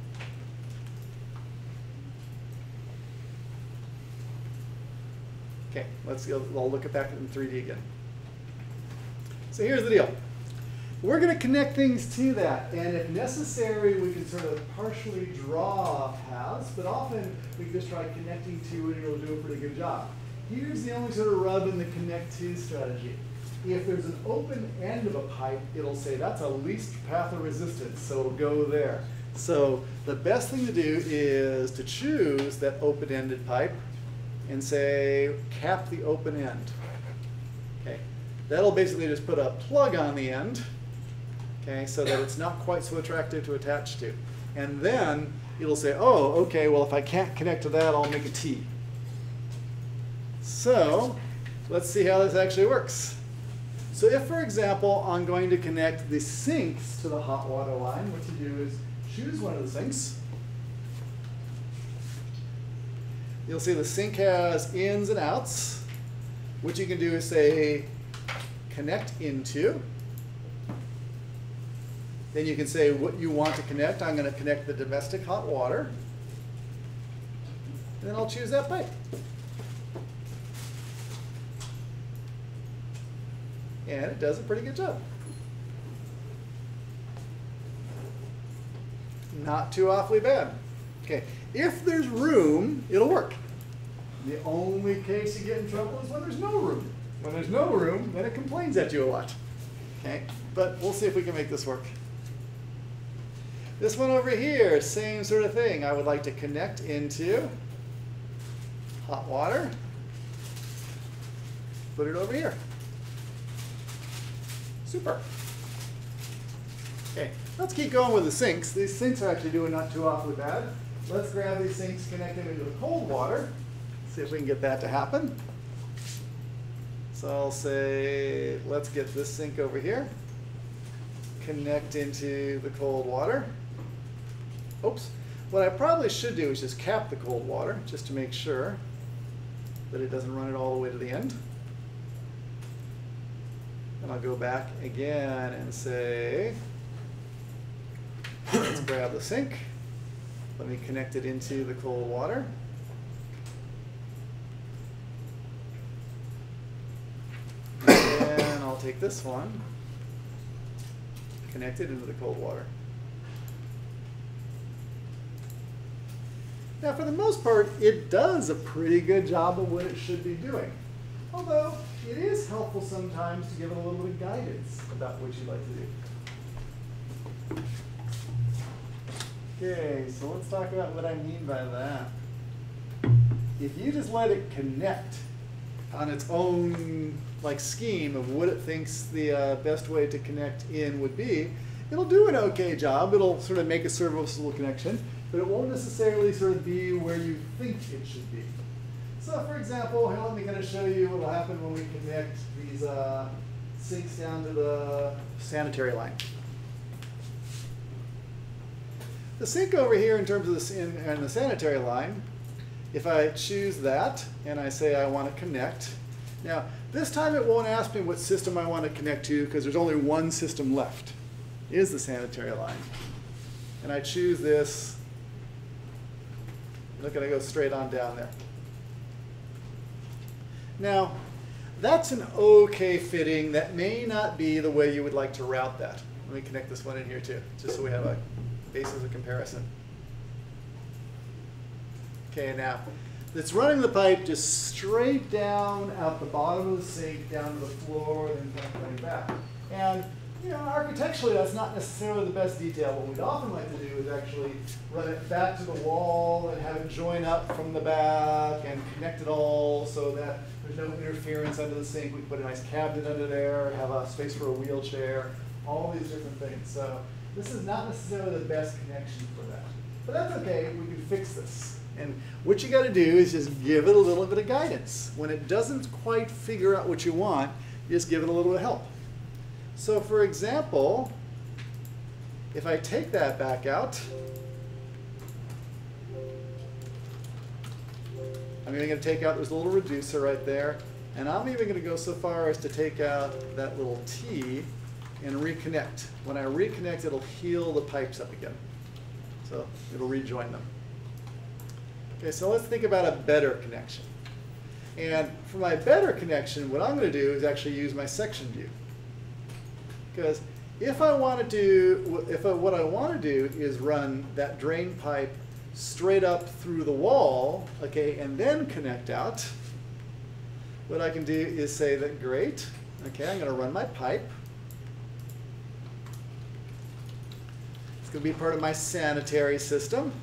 Okay, let's go, I'll look it back in three D again. So here's the deal. We're going to connect things to that, and if necessary, we can sort of partially draw paths, but often we can just try connecting to it and it'll do a pretty good job. Here's the only sort of rub in the connect to strategy. If there's an open end of a pipe, it'll say that's a least path of resistance, so it'll go there. So the best thing to do is to choose that open-ended pipe and say cap the open end. Okay, that'll basically just put a plug on the end, okay, so that it's not quite so attractive to attach to. And then it'll say, oh, okay, well if I can't connect to that, I'll make a T. So let's see how this actually works. So if, for example, I'm going to connect the sinks to the hot water line, what you do is choose one of the sinks. You'll see the sink has ins and outs. What you can do is say connect into. Then you can say what you want to connect. I'm going to connect the domestic hot water. And then I'll choose that pipe. And it does a pretty good job. Not too awfully bad. Okay, if there's room, it'll work. The only case you get in trouble is when there's no room. When there's no room, then it complains at you a lot. Okay, but we'll see if we can make this work. This one over here, same sort of thing. I would like to connect into hot water. Put it over here. Super. Okay, let's keep going with the sinks. These sinks are actually doing not too awfully bad. Let's grab these sinks, connect them into the cold water. See if we can get that to happen. So I'll say, let's get this sink over here. Connect into the cold water. Oops. What I probably should do is just cap the cold water, just to make sure that it doesn't run it all the way to the end. And I'll go back again and say, let's grab the sink. Let me connect it into the cold water. And I'll take this one, connect it into the cold water. Now, for the most part, it does a pretty good job of what it should be doing. Although, it is helpful sometimes to give it a little bit of guidance about what you'd like to do. Okay, so let's talk about what I mean by that. If you just let it connect on its own like scheme of what it thinks the uh, best way to connect in would be, it'll do an okay job. It'll sort of make a serviceable connection, but it won't necessarily sort of be where you think it should be. So for example, here, let me kind of show you what will happen when we connect these uh, sinks down to the sanitary line. The sink over here in terms of the, in, in the sanitary line, if I choose that and I say I want to connect, now this time it won't ask me what system I want to connect to because there's only one system left, is the sanitary line. And I choose this, look, and I go straight on down there. Now, that's an okay fitting. That may not be the way you would like to route that. Let me connect this one in here too, just so we have a basis of comparison. Okay, now, it's running the pipe just straight down out the bottom of the sink, down to the floor, and then kind of coming back. And you know, architecturally, that's not necessarily the best detail. What we'd often like to do is actually run it back to the wall and have it join up from the back and connect it all so that there's no interference under the sink. We can put a nice cabinet under there, have a space for a wheelchair, all these different things. So this is not necessarily the best connection for that. But that's okay, we can fix this. And what you got to do is just give it a little bit of guidance. When it doesn't quite figure out what you want, you just give it a little bit of help. So for example, if I take that back out, I'm even going to take out this little reducer right there, and I'm even going to go so far as to take out that little T and reconnect. When I reconnect, it'll heal the pipes up again. So it'll rejoin them. Okay, so let's think about a better connection. And for my better connection, what I'm going to do is actually use my section view. Because if I want to do, if I, what I want to do is run that drain pipe straight up through the wall, okay, and then connect out, what I can do is say that, great, okay, I'm going to run my pipe. It's going to be part of my sanitary system.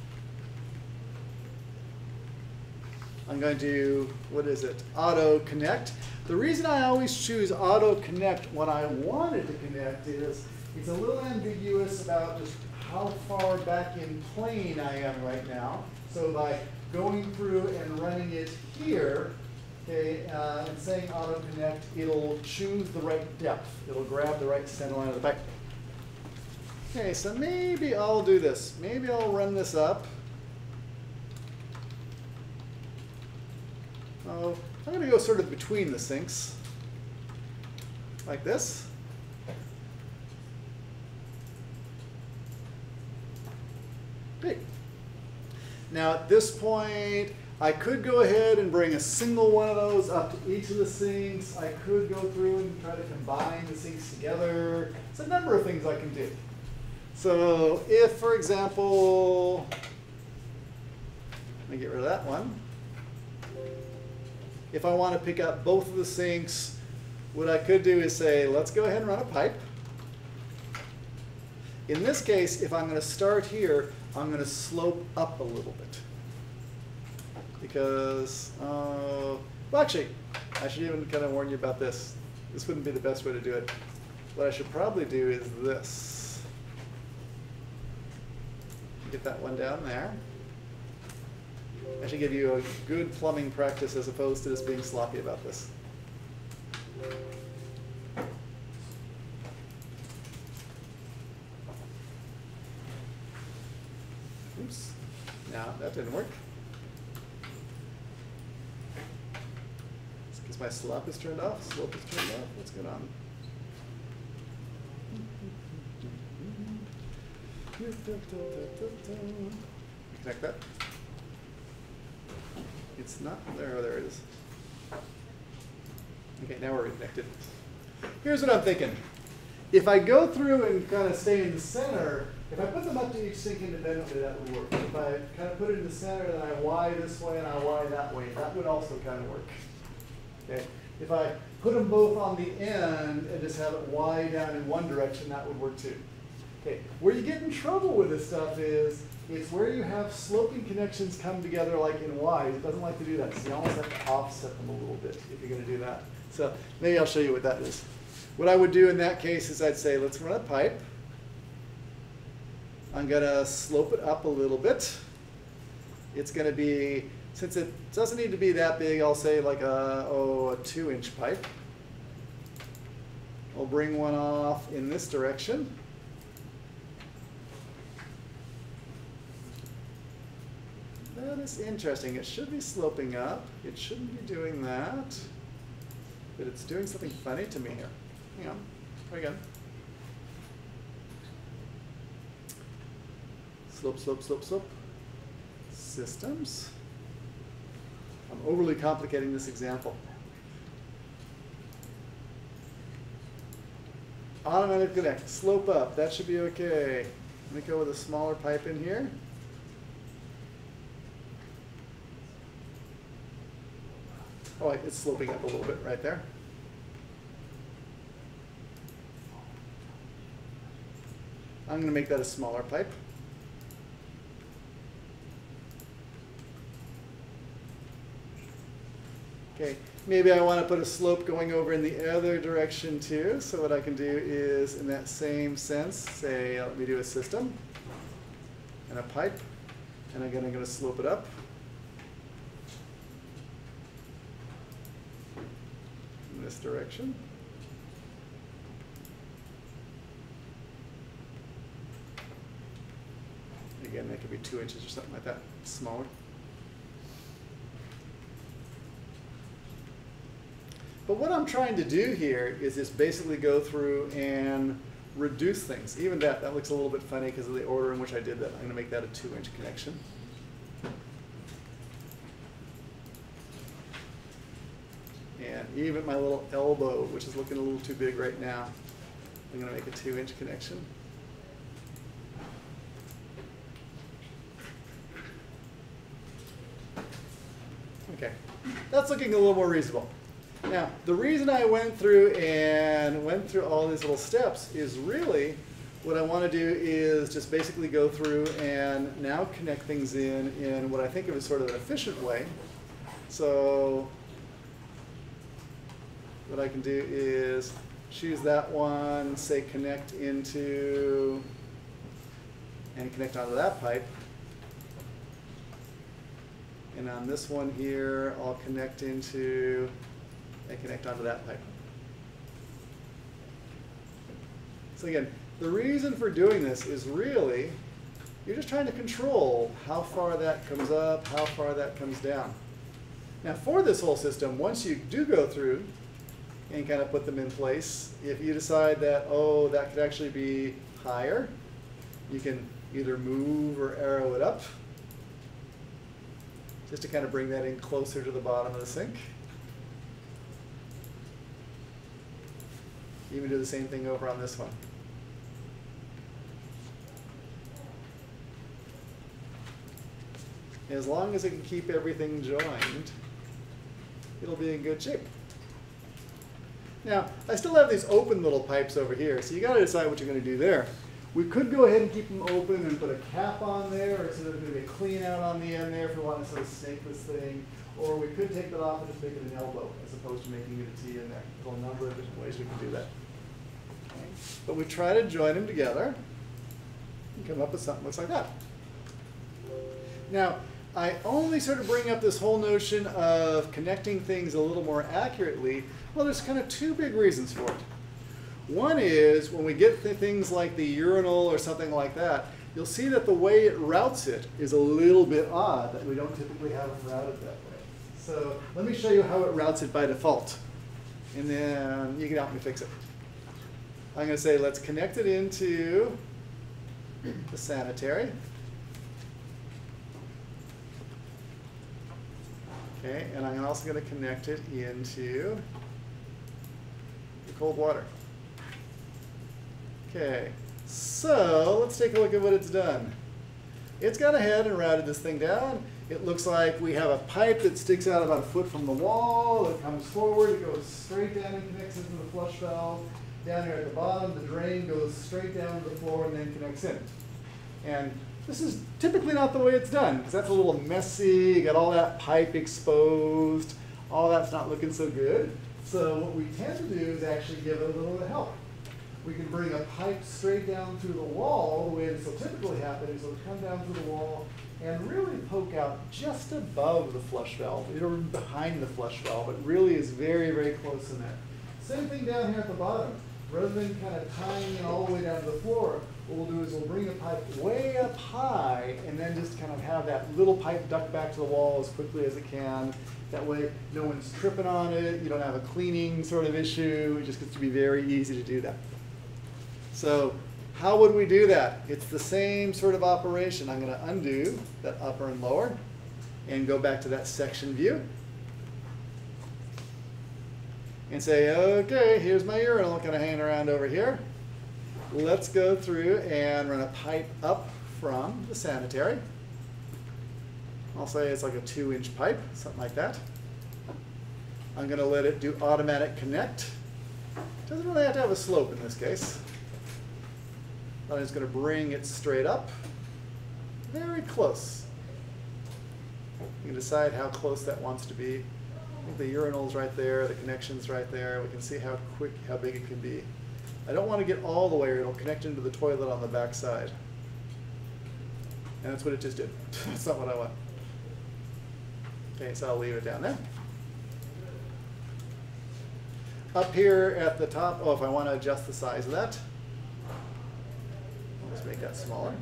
I'm going to, what is it, auto connect. The reason I always choose auto connect when I want it to connect is it's a little ambiguous about just how far back in plane I am right now. So by going through and running it here, okay, uh, and saying auto connect, it'll choose the right depth. It'll grab the right center line of the pipe. Okay, so maybe I'll do this. Maybe I'll run this up. Oh, I'm going to go sort of between the sinks, like this. Great. Now at this point, I could go ahead and bring a single one of those up to each of the sinks. I could go through and try to combine the sinks together. There's a number of things I can do. So if, for example, let me get rid of that one. If I want to pick up both of the sinks, what I could do is say, let's go ahead and run a pipe. In this case, if I'm going to start here, I'm going to slope up a little bit. Because, uh, well actually, I should even kind of warn you about this. This wouldn't be the best way to do it. What I should probably do is this. Get that one down there. I should give you a good plumbing practice as opposed to just being sloppy about this. Oops. No, that didn't work. It's because my slop is turned off, slope is turned off. What's going on? Connect that. It's not there. Oh, there it is. Okay, now we're reconnected. Here's what I'm thinking. If I go through and kind of stay in the center, if I put them up to each sink independently, that would work. If I kind of put it in the center, then I Y this way and I Y that way, that would also kind of work. Okay. If I put them both on the end and just have it Y down in one direction, that would work too. Okay. Where you get in trouble with this stuff is it's where you have sloping connections come together like in Y. It doesn't like to do that. So you almost have to offset them a little bit if you're going to do that. So maybe I'll show you what that is. What I would do in that case is I'd say, let's run a pipe. I'm going to slope it up a little bit. It's going to be, since it doesn't need to be that big, I'll say like a, oh, a two inch pipe. I'll bring one off in this direction. That is interesting. It should be sloping up. It shouldn't be doing that. But it's doing something funny to me here. Hang on. Try again. Slope, slope, slope, slope. Systems. I'm overly complicating this example. Automatic connect. Slope up. That should be okay. Let me go with a smaller pipe in here. Oh, it's sloping up a little bit right there. I'm going to make that a smaller pipe. Okay, maybe I want to put a slope going over in the other direction too. So what I can do is, in that same sense, say, let me do a system and a pipe, and again, I'm going to slope it up. In this direction. Again, that could be two inches or something like that, smaller. But what I'm trying to do here is just basically go through and reduce things. Even that, that looks a little bit funny because of the order in which I did that. I'm going to make that a two inch connection. And even my little elbow, which is looking a little too big right now, I'm going to make a two inch connection. Okay, that's looking a little more reasonable. Now, the reason I went through and went through all these little steps is really what I want to do is just basically go through and now connect things in in what I think of as sort of an efficient way. So what I can do is choose that one, say connect into, and connect onto that pipe. And on this one here, I'll connect into and connect onto that pipe. So again, the reason for doing this is really, you're just trying to control how far that comes up, how far that comes down. Now for this whole system, once you do go through and kind of put them in place, if you decide that, oh, that could actually be higher, you can either move or arrow it up, just to kind of bring that in closer to the bottom of the sink. Even do the same thing over on this one. As long as it can keep everything joined, it'll be in good shape. Now, I still have these open little pipes over here, so you got to decide what you're going to do there. We could go ahead and keep them open and put a cap on there, or so there's going to be a clean out on the end there if we want to sort of snake this thing. Or we could take that off and just make it an elbow, as opposed to making it a T in there. There's a number of different ways we can do that. Okay. But we try to join them together and come up with something that looks like that. Now, I only sort of bring up this whole notion of connecting things a little more accurately. Well, there's kind of two big reasons for it. One is when we get to things like the urinal or something like that, you'll see that the way it routes it is a little bit odd, that we don't typically have it routed that way. So let me show you how it routes it by default, and then you can help me fix it. I'm going to say let's connect it into the sanitary. Okay, and I'm also going to connect it into the cold water. Okay, so let's take a look at what it's done. It's gone ahead and routed this thing down. It looks like we have a pipe that sticks out about a foot from the wall. It comes forward, it goes straight down and connects into the flush valve. Down here at the bottom, the drain goes straight down to the floor and then connects in. And this is typically not the way it's done, because that's a little messy. You got all that pipe exposed. All that's not looking so good. So what we tend to do is actually give it a little bit of help. We can bring a pipe straight down through the wall. The way this will typically happen is it'll come down through the wall and really poke out just above the flush valve, or behind the flush valve. It really is very, very close in there. Same thing down here at the bottom. Rather than kind of tying it all the way down to the floor, what we'll do is we'll bring the pipe way up high and then just kind of have that little pipe duck back to the wall as quickly as it can. That way no one's tripping on it, you don't have a cleaning sort of issue, it just gets to be very easy to do that. So how would we do that? It's the same sort of operation. I'm going to undo that upper and lower and go back to that section view. And say, okay, here's my urinal kind of hanging around over here. Let's go through and run a pipe up from the sanitary. I'll say it's like a two inch pipe, something like that. I'm going to let it do automatic connect. Doesn't really have to have a slope in this case. I'm just going to bring it straight up, very close. You can decide how close that wants to be. I think the urinal's right there, the connection's right there. We can see how quick, how big it can be. I don't want to get all the way or it'll connect into the toilet on the back side. And that's what it just did. That's not what I want. Okay, so I'll leave it down there. Up here at the top, oh, if I want to adjust the size of that, I'll just make that smaller.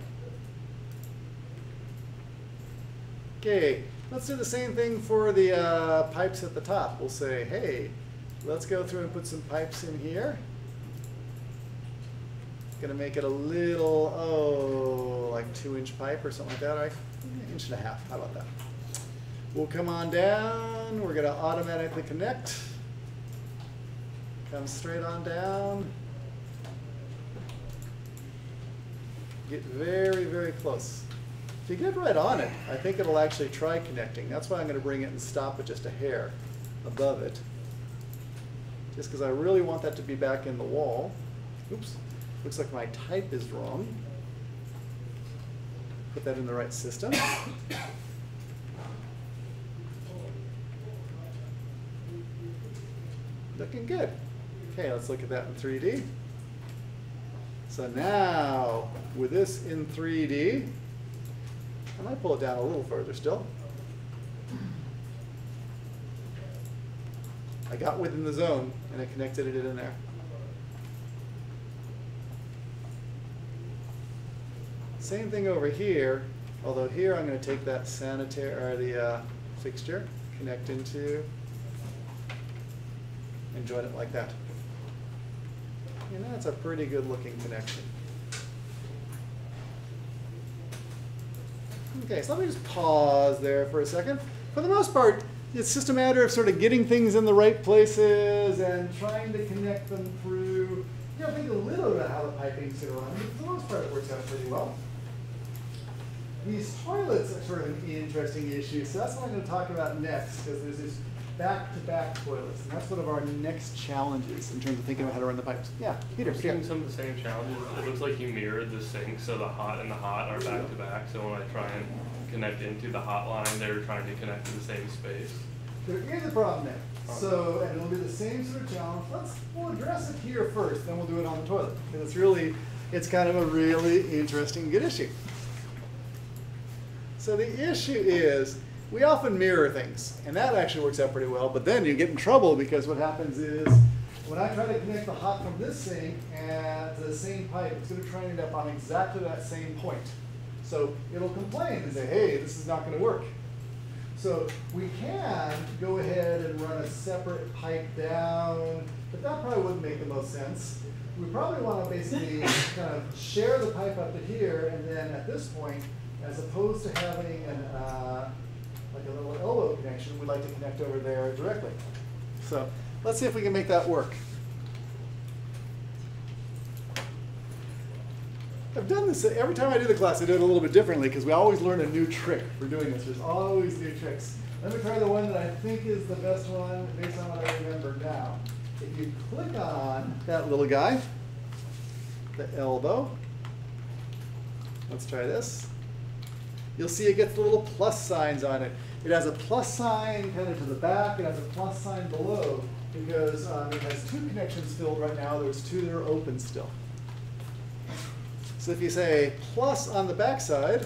Okay, let's do the same thing for the uh, pipes at the top. We'll say, hey, let's go through and put some pipes in here. Gonna make it a little, oh, like two inch pipe or something like that, right? Inch and a half, how about that? We'll come on down, we're gonna automatically connect. Come straight on down. Get very, very close. If you get right on it, I think it'll actually try connecting. That's why I'm gonna bring it and stop it just a hair above it. Just because I really want that to be back in the wall. Oops. Looks like my type is wrong. Put that in the right system. Looking good. Okay, let's look at that in three D. So now, with this in three D, I might pull it down a little further still. I got within the zone and I connected it in there. Same thing over here, although here I'm going to take that sanitary or the uh, fixture, connect into, and join it like that. And that's a pretty good looking connection. Okay, so let me just pause there for a second. For the most part, it's just a matter of sort of getting things in the right places and trying to connect them through. You know, think a little bit how the piping should run, but for the most part it works out pretty well. These toilets are sort of an interesting issue, so that's what I'm going to talk about next, because there's this back-to-back toilets, and that's one of our next challenges in terms of thinking about how to run the pipes. Yeah, Peter. I've seen some of the same challenges. It looks like you mirrored the sink, so the hot and the hot are back to back. So when I try and connect into the hot line, they're trying to connect to the same space. There is a problem there. So, and it'll be the same sort of challenge. Let's we'll address it here first, then we'll do it on the toilet, because it's really, it's kind of a really interesting, good issue. So the issue is, we often mirror things, and that actually works out pretty well, but then you get in trouble because what happens is, when I try to connect the hot from this sink and to the same pipe, it's going to try and end up on exactly that same point. So it'll complain and say, hey, this is not going to work. So we can go ahead and run a separate pipe down, but that probably wouldn't make the most sense. We probably want to basically kind of share the pipe up to here, and then at this point, as opposed to having an, uh, like a little elbow connection, we'd like to connect over there directly. So let's see if we can make that work. I've done this, every time I do the class, I do it a little bit differently because we always learn a new trick for doing this. There's always new tricks. Let me try the one that I think is the best one based on what I remember now. If you click on that little guy, the elbow, let's try this. You'll see it gets the little plus signs on it. It has a plus sign kind of to the back. It has a plus sign below because um, it has two connections filled right now. There's two that are open still. So if you say plus on the back side,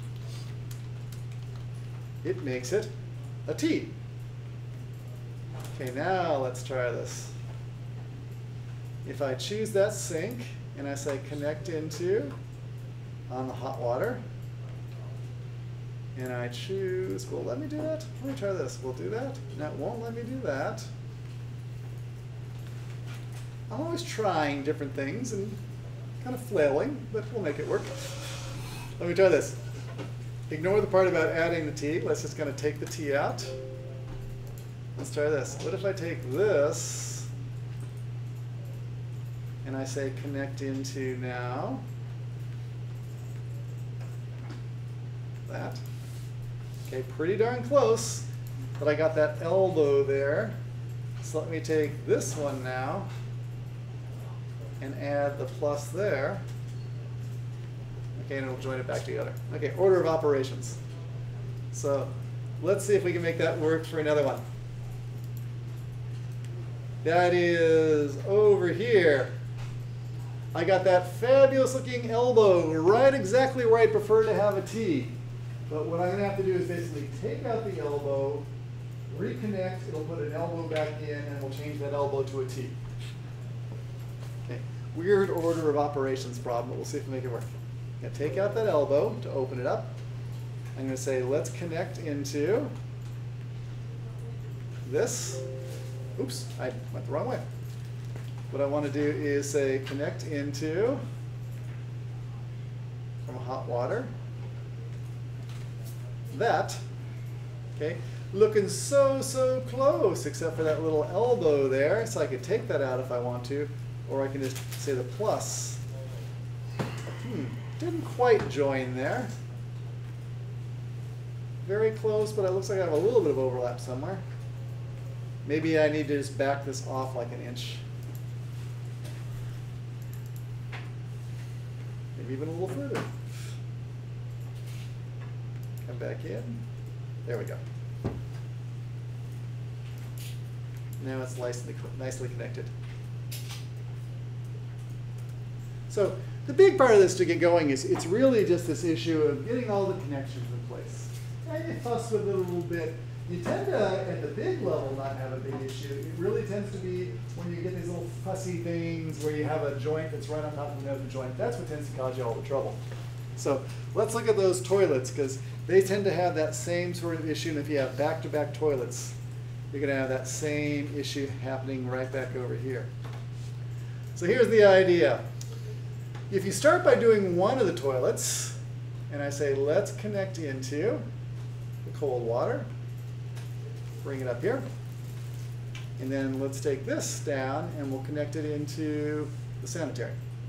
it makes it a T. Okay, now let's try this. If I choose that sink and I say connect into on the hot water, and I choose, well, let me do that. Let me try this. We'll do that. Now it won't let me do that. I'm always trying different things and kind of flailing, but we'll make it work. Let me try this. Ignore the part about adding the T. Let's just kind of take the T out. Let's try this. What if I take this and I say connect into now? That. Okay, pretty darn close, but I got that elbow there. So let me take this one now and add the plus there. Okay, and it'll join it back together. Okay, order of operations. So let's see if we can make that work for another one. That is over here. I got that fabulous looking elbow right exactly where I prefer to have a T. But what I'm going to have to do is basically take out the elbow, reconnect, it'll put an elbow back in, and we'll change that elbow to a T. Okay, weird order of operations problem, but we'll see if we make it work. I'm going to take out that elbow to open it up. I'm going to say, let's connect into this. Oops, I went the wrong way. What I want to do is say connect into from hot water. That, okay, looking so, so close, except for that little elbow there. So I could take that out if I want to, or I can just say the plus. Hmm, didn't quite join there. Very close, but it looks like I have a little bit of overlap somewhere. Maybe I need to just back this off like an inch. Maybe even a little further. Come back in. There we go. Now it's nicely, nicely connected. So the big part of this to get going is it's really just this issue of getting all the connections in place. And you fuss with it a little bit. You tend to, at the big level, not have a big issue. It really tends to be when you get these little fussy things where you have a joint that's right on top of another joint. That's what tends to cause you all the trouble. So let's look at those toilets, because they tend to have that same sort of issue. And if you have back-to-back toilets, you're going to have that same issue happening right back over here. So here's the idea. If you start by doing one of the toilets, and I say, let's connect into the cold water, bring it up here, and then let's take this down and we'll connect it into the sanitary.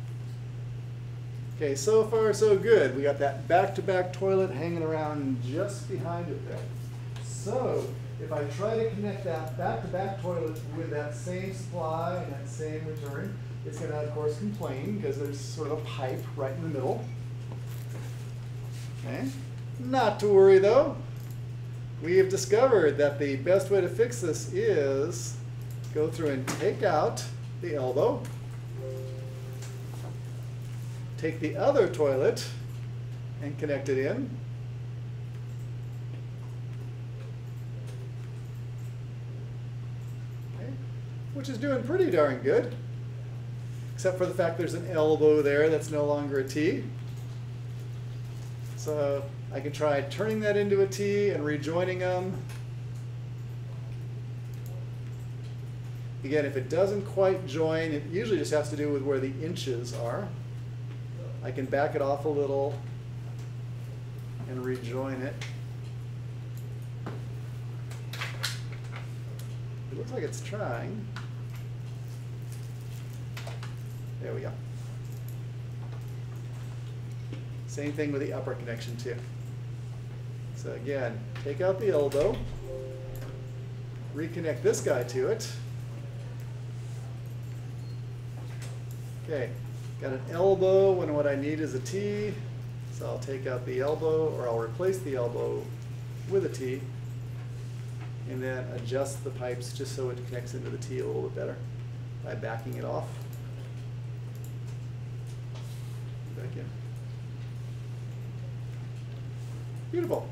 Okay, so far so good. We got that back-to-back toilet hanging around just behind it there. So if I try to connect that back-to-back toilet with that same supply and that same return, it's going to, of course, complain because there's sort of a pipe right in the middle. Okay, not to worry though. We have discovered that the best way to fix this is go through and take out the elbow, take the other toilet and connect it in. Okay. Which is doing pretty darn good, except for the fact there's an elbow there that's no longer a T. So I can try turning that into a T and rejoining them. Again, if it doesn't quite join, it usually just has to do with where the inches are. I can back it off a little and rejoin it. It looks like it's trying. There we go. Same thing with the upper connection too. So again, take out the elbow, reconnect this guy to it. Okay, got an elbow and what I need is a T. So I'll take out the elbow, or I'll replace the elbow with a T, and then adjust the pipes just so it connects into the T a little bit better by backing it off. Back in. Beautiful.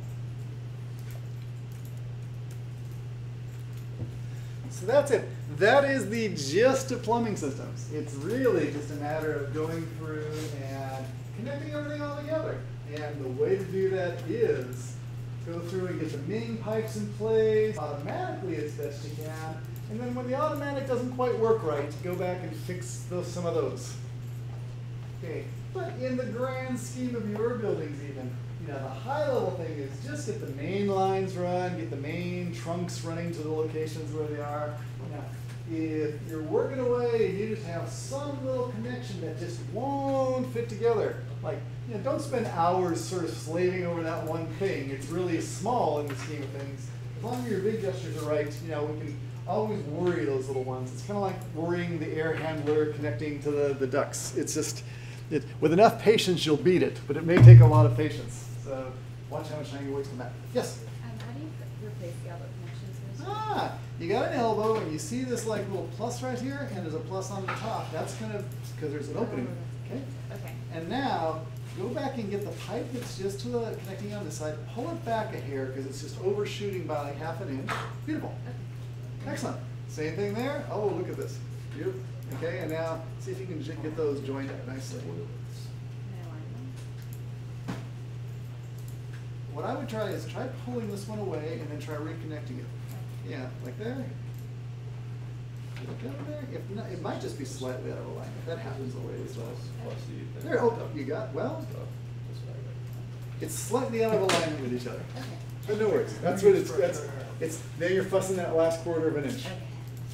So that's it. That is the gist of plumbing systems. It's really just a matter of going through and connecting everything all together. And the way to do that is go through and get the main pipes in place automatically as best you can. And then when the automatic doesn't quite work right, go back and fix those, some of those. Okay. But in the grand scheme of your buildings even, you know, the high level thing is just get the main lines run, get the main trunks running to the locations where they are. Now, if you're working away and you just have some little connection that just won't fit together, like, you know, don't spend hours sort of slaving over that one thing. It's really small in the scheme of things. As long as your big gestures are right, you know, we can always worry those little ones. It's kind of like worrying the air handler connecting to the, the ducts. It's just, it, with enough patience, you'll beat it, but it may take a lot of patience. So watch how much time you waste on that. Yes? Um, how do you f- replace the elbow connections for this one? Ah, you got an elbow, and you see this like little plus right here, and there's a plus on the top. That's kind of because there's an opening. Okay. Okay. And now go back and get the pipe that's just to the connecting on this side. Pull it back a hair because it's just overshooting by like half an inch. Beautiful. Okay. Excellent. Same thing there. Oh, look at this. Beautiful. Okay, and now see if you can j- get those joined up nicely. Can I align them? What I would try is try pulling this one away and then try reconnecting it. Yeah, like there. Like down there. If not, it might just be slightly out of alignment. That happens always. Plus, plus the. There. Oh, you got. Well, it's slightly out of alignment with each other. Okay. But no worries. That's what it's. That's. It's. There you're fussing that last quarter of an inch. Okay.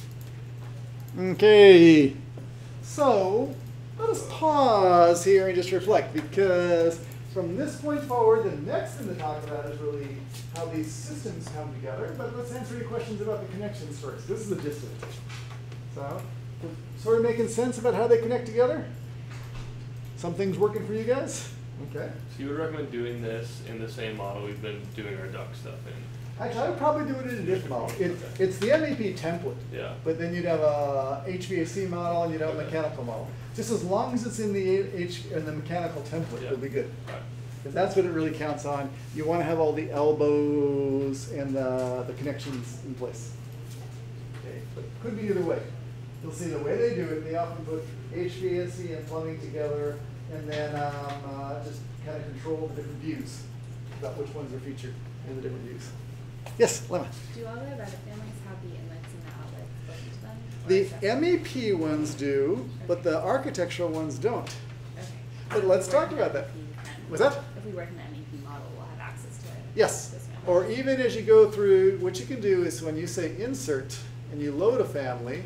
Okay, so let us pause here and just reflect, because from this point forward, the next thing to talk about is really how these systems come together. But let's answer your questions about the connections first. This is the gist of it. So, sort of making sense about how they connect together? Some things working for you guys? Okay. So you would recommend doing this in the same model we've been doing our duck stuff in? Actually, I would probably do it in a different model. It, it's the M A P template. Yeah. But then you'd have a H V A C model and you'd have a mechanical model. Just as long as it's in the H in the mechanical template, Yeah. it'll be good. Right. Because that's what it really counts on. You want to have all the elbows and the, the connections in place. Okay, but could be either way. You'll see the way they do it, they often put H V A C and plumbing together, and then um, uh, just kind of control the different views about which ones are featured in the different views. Yes, Lemma. Do all the Revit families have the inlets and the outlets built into them? Or The is that- M A P ones do, but the architectural ones don't. Okay. But let's If we work talk in about the that. M A P, then- Was that? If we work in the M A P model, we'll have access to it. Yes. This family. Or even as you go through, what you can do is when you say insert and you load a family,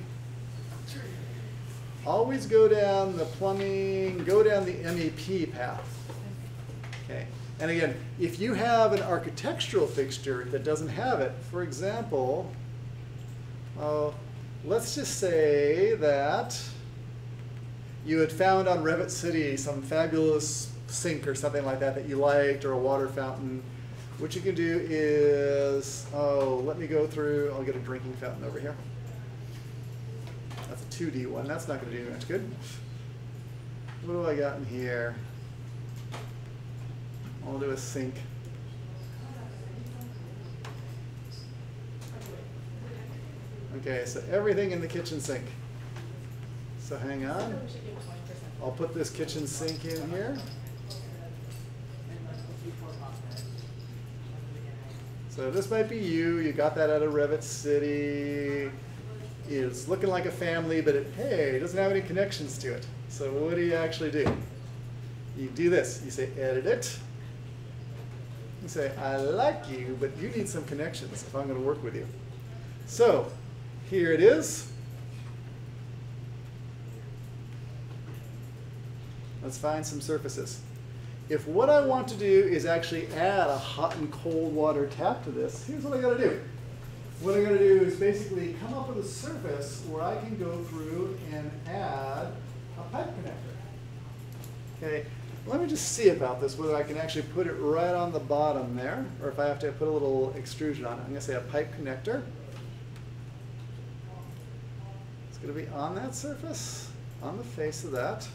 always go down the plumbing, go down the M A P path. Okay. And again, if you have an architectural fixture that doesn't have it, for example, uh, let's just say that you had found on Revit City some fabulous sink or something like that that you liked, or a water fountain. What you can do is, oh, let me go through, I'll get a drinking fountain over here. That's a two D one, that's not going to do much good. What do I got in here? I'll do a sink. Okay, so everything in the kitchen sink. So hang on. I'll put this kitchen sink in here. So this might be you. You got that out of Revit City. It's looking like a family, but it, hey, it doesn't have any connections to it. So what do you actually do? You do this. You say edit it. You say, I like you, but you need some connections if I'm going to work with you. So here it is. Let's find some surfaces. If what I want to do is actually add a hot and cold water tap to this, here's what I got to do. What I got to do is basically come up with a surface where I can go through and add a pipe connector. Okay, let me just see about this, whether I can actually put it right on the bottom there, or if I have to put a little extrusion on it. I'm going to say a pipe connector. It's going to be on that surface, on the face of that.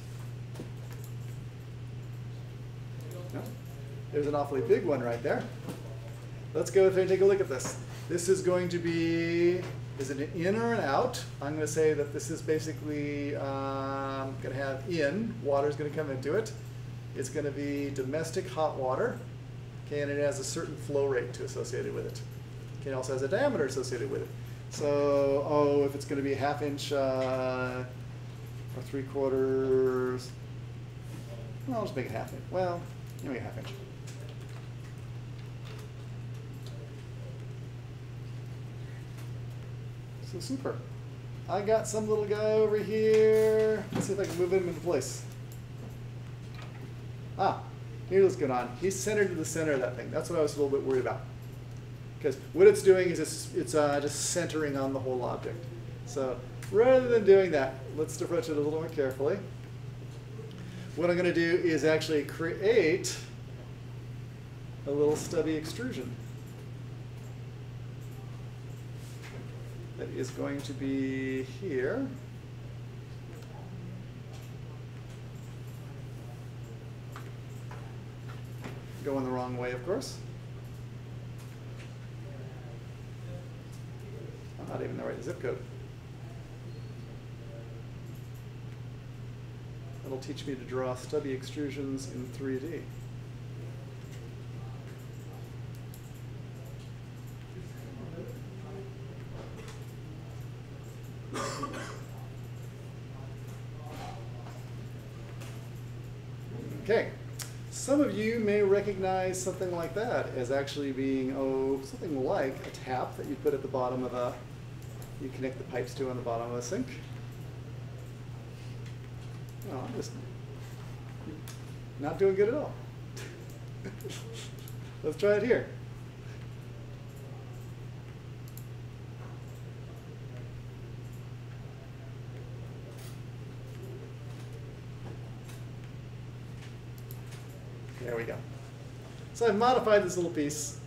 No? There's an awfully big one right there. Let's go through and take a look at this. This is going to be, is it an in or an out? I'm going to say that this is basically um, going to have in, water is going to come into it. It's going to be domestic hot water, okay, and it has a certain flow rate to associated with it. Okay, it also has a diameter associated with it. So, oh, if it's going to be a half inch uh, or three quarters, well, I'll just make it half inch. Well, give me a half inch. So super. I got some little guy over here. Let's see if I can move him into place. Ah, here's what's going on. He's centered to the center of that thing. That's what I was a little bit worried about. Because what it's doing is it's, it's uh, just centering on the whole object. So rather than doing that, let's approach it a little more carefully. what I'm going to do is actually create a little stubby extrusion. That is going to be here. Going the wrong way, of course. I'm not even the right zip code. That'll teach me to draw stubby extrusions in three D. Okay, some of you may recognize something like that as actually being, oh, something like a tap that you put at the bottom of a, you connect the pipes to on the bottom of a sink. No, I'm just not doing good at all. Let's try it here. There we go. So I've modified this little piece.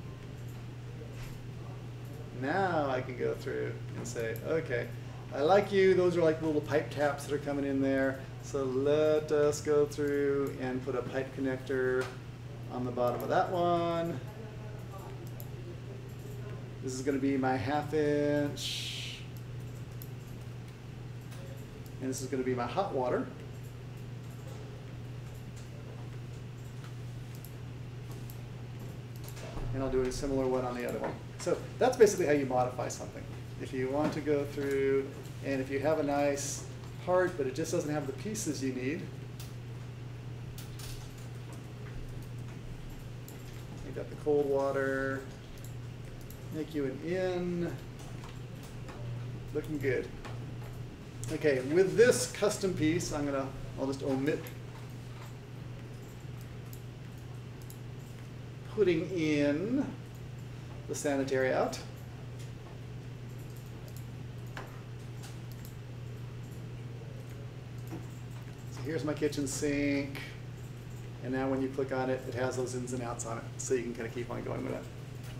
Now I can go through and say, okay, I like you. Those are like little pipe taps that are coming in there. So let us go through and put a pipe connector on the bottom of that one. This is going to be my half inch. And this is going to be my hot water. And I'll do a similar one on the other one. So that's basically how you modify something. If you want to go through, and if you have a nice part, but it just doesn't have the pieces you need, you got the cold water, make you an in, looking good. Okay, with this custom piece, I'm gonna, I'll just omit putting in the sanitary out. So here's my kitchen sink. And now when you click on it, it has those ins and outs on it. So you can kind of keep on going with it.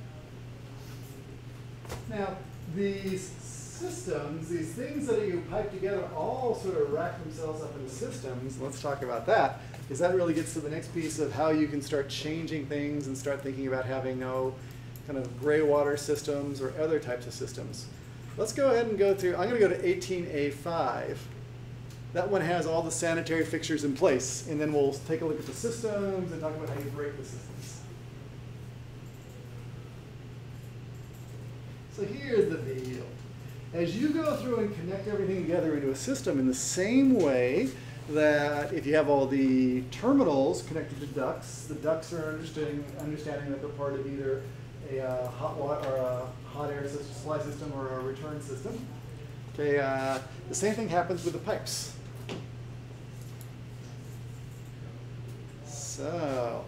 Now, these systems, these things that you pipe together all sort of rack themselves up into systems. Let's talk about that, because that really gets to the next piece of how you can start changing things and start thinking about having no kind of gray water systems or other types of systems. Let's go ahead and go through, I'm going to go to eighteen A five. That one has all the sanitary fixtures in place, and then we'll take a look at the systems and talk about how you break the systems. So here's the deal. As you go through and connect everything together into a system in the same way that if you have all the terminals connected to ducts, the ducts are understanding, understanding that they're part of either a uh, hot water or a hot air system, supply system or a return system. Okay, uh, the same thing happens with the pipes. So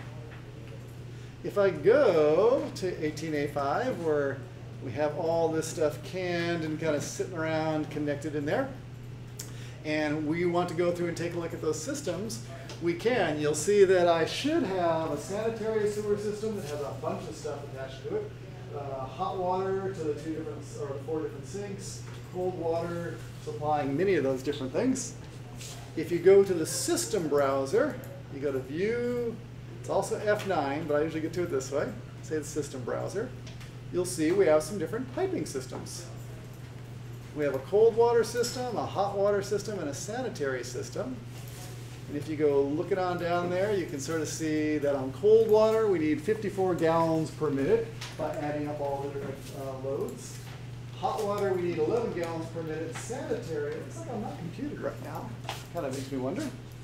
if I go to eighteen A five where we have all this stuff canned and kind of sitting around connected in there, and we want to go through and take a look at those systems, we can. You'll see that I should have a sanitary sewer system that has a bunch of stuff attached to it. Uh, hot water to the two different, or the four different sinks, cold water supplying many of those different things. If you go to the system browser, you go to view, it's also F nine, but I usually get to it this way, say the system browser. You'll see we have some different piping systems. We have a cold water system, a hot water system, and a sanitary system. And if you go looking on down there, you can sort of see that on cold water, we need fifty-four gallons per minute by adding up all the different uh, loads. Hot water, we need eleven gallons per minute. Sanitary, it looks like I'm not computed right now. Kind of makes me wonder.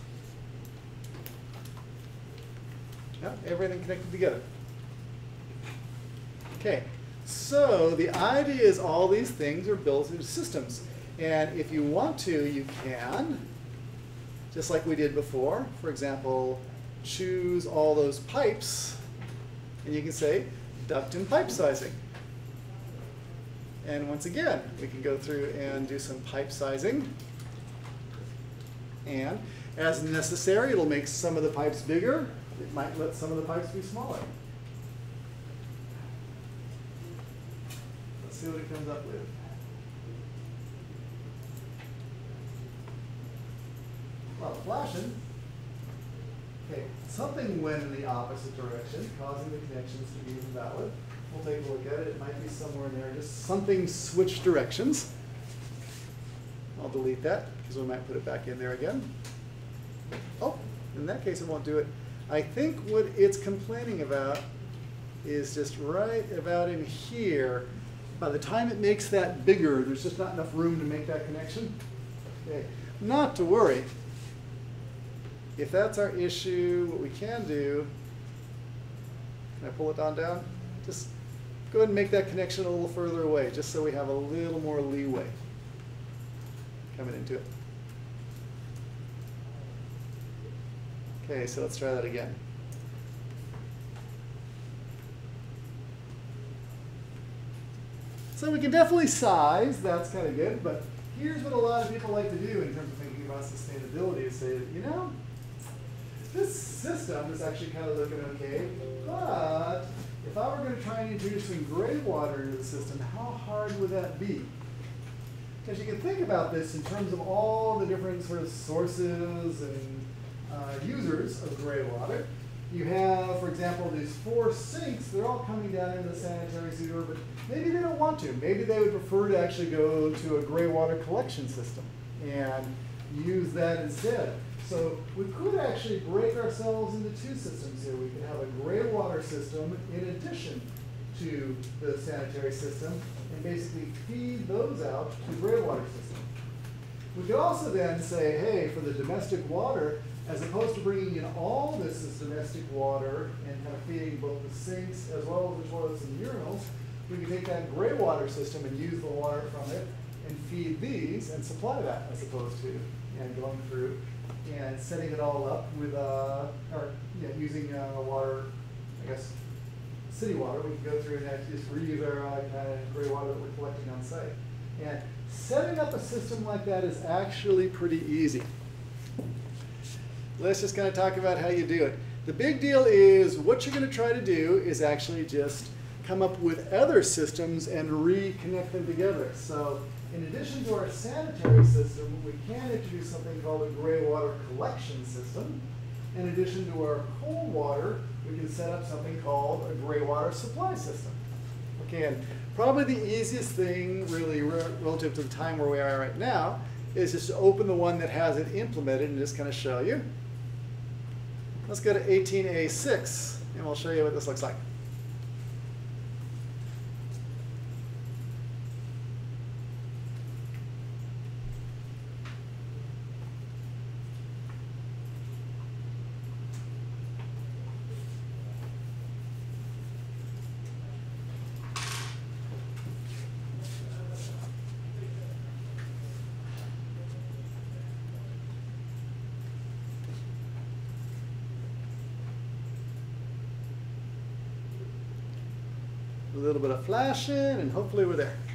Yeah, everything connected together. Okay, so the idea is all these things are built into systems. And if you want to, you can, just like we did before. For example, choose all those pipes, and you can say duct and pipe sizing. And once again, we can go through and do some pipe sizing. And As necessary, it'll make some of the pipes bigger. It might let some of the pipes be smaller. Let's see what it comes up with. A lot of flashing. Okay, something went in the opposite direction, causing the connections to be invalid. We'll take a look at it. It might be somewhere in there. Just something switched directions. I'll delete that because we might put it back in there again. Oh, in that case, it won't do it. I think what it's complaining about is just right about in here. By the time it makes that bigger, there's just not enough room to make that connection. Okay, not to worry. If that's our issue, what we can do, can I pull it on down? Just go ahead and make that connection a little further away, just so we have a little more leeway coming into it. Okay, so let's try that again. So we can definitely size, that's kind of good, but here's what a lot of people like to do in terms of thinking about sustainability is say, you know, this system is actually kind of looking okay, but if I were going to try and introduce some gray water into the system, how hard would that be? Because you can think about this in terms of all the different sort of sources and uh, users of gray water. You have, for example, these four sinks. They're all coming down into the sanitary sewer, but maybe they don't want to. Maybe they would prefer to actually go to a gray water collection system and use that instead. So we could actually break ourselves into two systems here. We could have a gray water system in addition to the sanitary system and basically feed those out to the gray water system. We could also then say, hey, for the domestic water, as opposed to bringing in all this as domestic water and kind of feeding both the sinks as well as the toilets and urinals, we could take that gray water system and use the water from it and feed these and supply that as opposed to and going through and setting it all up with, uh, or yeah, using uh, water, I guess, city water. We can go through and actually just reuse our uh, kind of gray water that we're collecting on site. And setting up a system like that is actually pretty easy. Let's just kind of talk about how you do it. The big deal is what you're going to try to do is actually just come up with other systems and reconnect them together. So in addition to our sanitary system, we can introduce something called a gray water collection system. In addition to our cold water, we can set up something called a gray water supply system. Okay, and probably the easiest thing really re relative to the time where we are right now is just to open the one that has it implemented and just kind of show you. Let's go to eighteen A six and we'll show you what this looks like. A little bit of flashing, and hopefully we're there.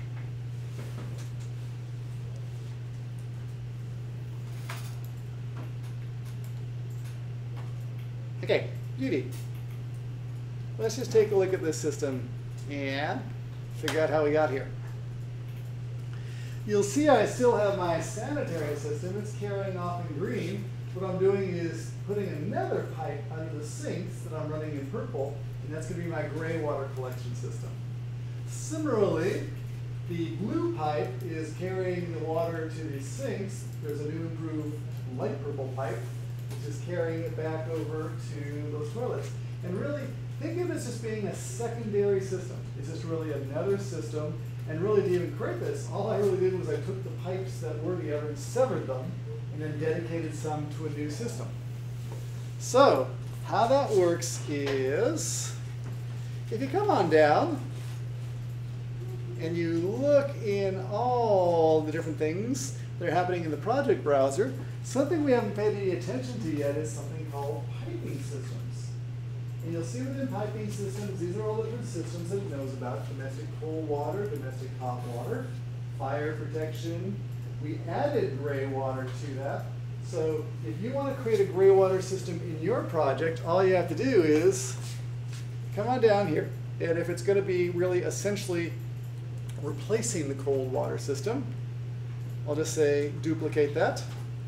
Okay, beauty. Let's just take a look at this system and figure out how we got here. You'll see I still have my sanitary system. It's carrying off in green. What I'm doing is putting another pipe under the sinks that I'm running in purple, and that's going to be my gray water collection system. Similarly, the blue pipe is carrying the water to the sinks. There's a new improved light purple pipe, which is carrying it back over to those toilets. And really, think of it as just being a secondary system. It's just really another system. And really, to even create this, all I really did was I took the pipes that were together and severed them, and then dedicated some to a new system. So, how that works is, if you come on down, and you look in all the different things that are happening in the project browser, something we haven't paid any attention to yet is something called piping systems. And you'll see within piping systems, these are all the different systems that it knows about: domestic cold water, domestic hot water, fire protection. We added gray water to that. So if you want to create a gray water system in your project, all you have to do is come on down here. And if it's going to be really essentially replacing the cold water system, I'll just say duplicate that.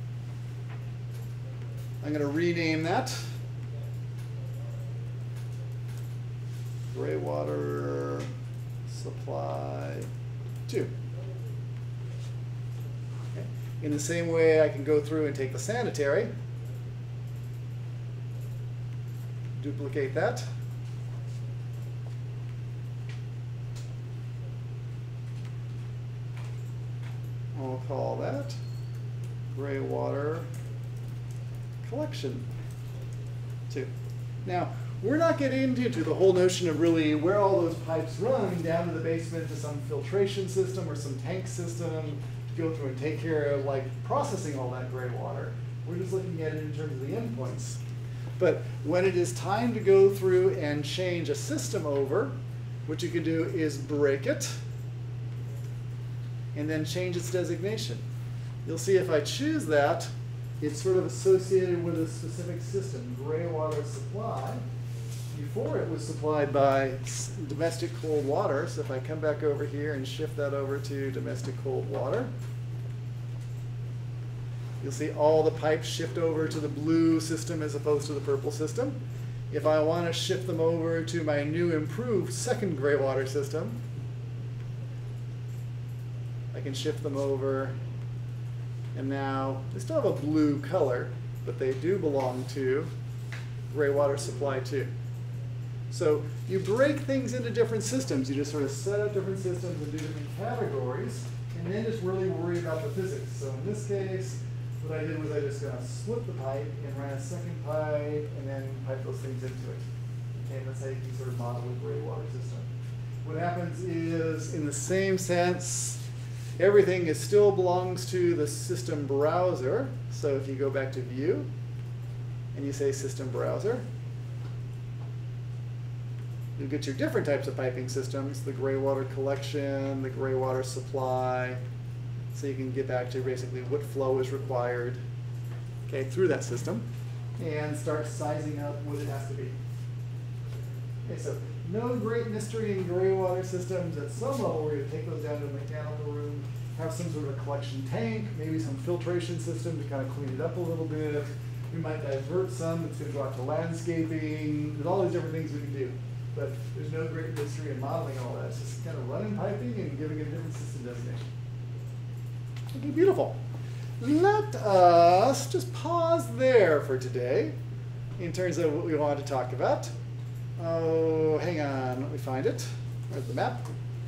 I'm going to rename that gray water supply two. Okay. In the same way, I can go through and take the sanitary, duplicate that. I'll call that gray water collection two. Now, we're not getting into the whole notion of really where all those pipes run down to the basement to some filtration system or some tank system to go through and take care of like processing all that gray water. We're just looking at it in terms of the endpoints. But when it is time to go through and change a system over, what you can do is break it and then change its designation. You'll see if I choose that, it's sort of associated with a specific system, gray water supply. Before it was supplied by domestic cold water, so if I come back over here and shift that over to domestic cold water, you'll see all the pipes shift over to the blue system as opposed to the purple system. If I want to shift them over to my new improved second gray water system, I can shift them over, and now they still have a blue color, but they do belong to gray water supply two. So you break things into different systems. You just sort of set up different systems and do different categories, and then just really worry about the physics. So in this case, what I did was I just kind of split the pipe and ran a second pipe, and then pipe those things into it. Okay, that's how you can sort of model a gray water system. What happens is, in the same sense, everything is still belongs to the system browser. So if you go back to view and you say system browser, you'll get your different types of piping systems, the gray water collection, the gray water supply. So you can get back to basically what flow is required, okay, through that system and start sizing up what it has to be. Okay, so no great mystery in gray water systems. At some level, we're going to take those down to the mechanical room, have some sort of a collection tank, maybe some filtration system to kind of clean it up a little bit. We might divert some that's going to go out to landscaping. There's all these different things we can do. But there's no great mystery in modeling all that. It's just kind of running piping and giving it a different system designation. Okay, beautiful. Let us just pause there for today in terms of what we want to talk about. Oh, hang on, let me find it. Where's the map?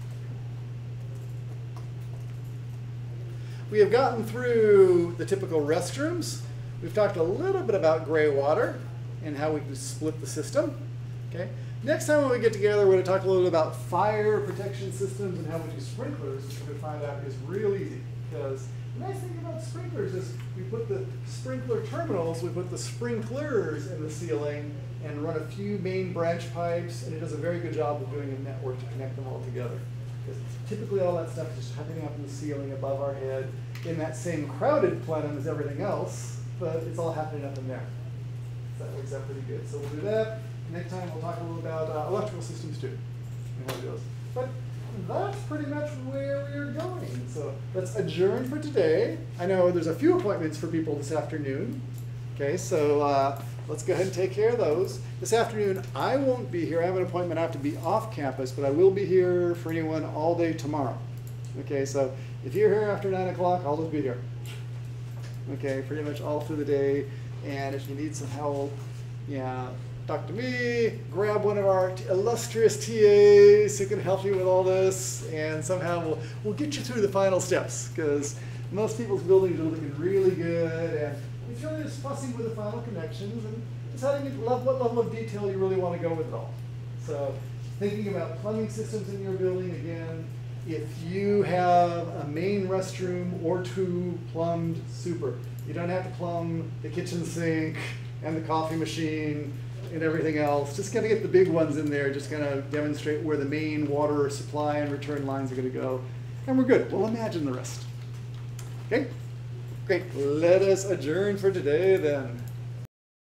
We have gotten through the typical restrooms. We've talked a little bit about gray water and how we can split the system. Okay. Next time when we get together, we're going to talk a little bit about fire protection systems and how we do sprinklers, which we're going to find out is real easy. Because the nice thing about sprinklers is we put the sprinkler terminals, we put the sprinklers in the ceiling and run a few main branch pipes, and it does a very good job of doing a network to connect them all together. Because typically all that stuff is just happening up in the ceiling above our head in that same crowded plenum as everything else, but it's all happening up in there. So that works out pretty good. So we'll do that. Next time we'll talk a little about uh, electrical systems too, and what it does. But that's pretty much where we're going. So let's adjourn for today. I know there's a few appointments for people this afternoon. Okay, so uh, let's go ahead and take care of those. This afternoon, I won't be here. I have an appointment. I have to be off campus, but I will be here for anyone all day tomorrow. Okay, so if you're here after nine o'clock, I'll just be here. Okay, pretty much all through the day. And if you need some help, yeah, talk to me, grab one of our illustrious T As who can help you with all this, and somehow we'll, we'll get you through the final steps, because most people's buildings are looking really good, and it's really just fussing with the final connections and deciding what level of detail you really want to go with it all. So thinking about plumbing systems in your building, again, if you have a main restroom or two plumbed, super. You don't have to plumb the kitchen sink and the coffee machine and everything else. Just gonna get the big ones in there, just gonna demonstrate where the main water supply and return lines are gonna go. And we're good. We'll imagine the rest. Okay? Great. Let us adjourn for today then.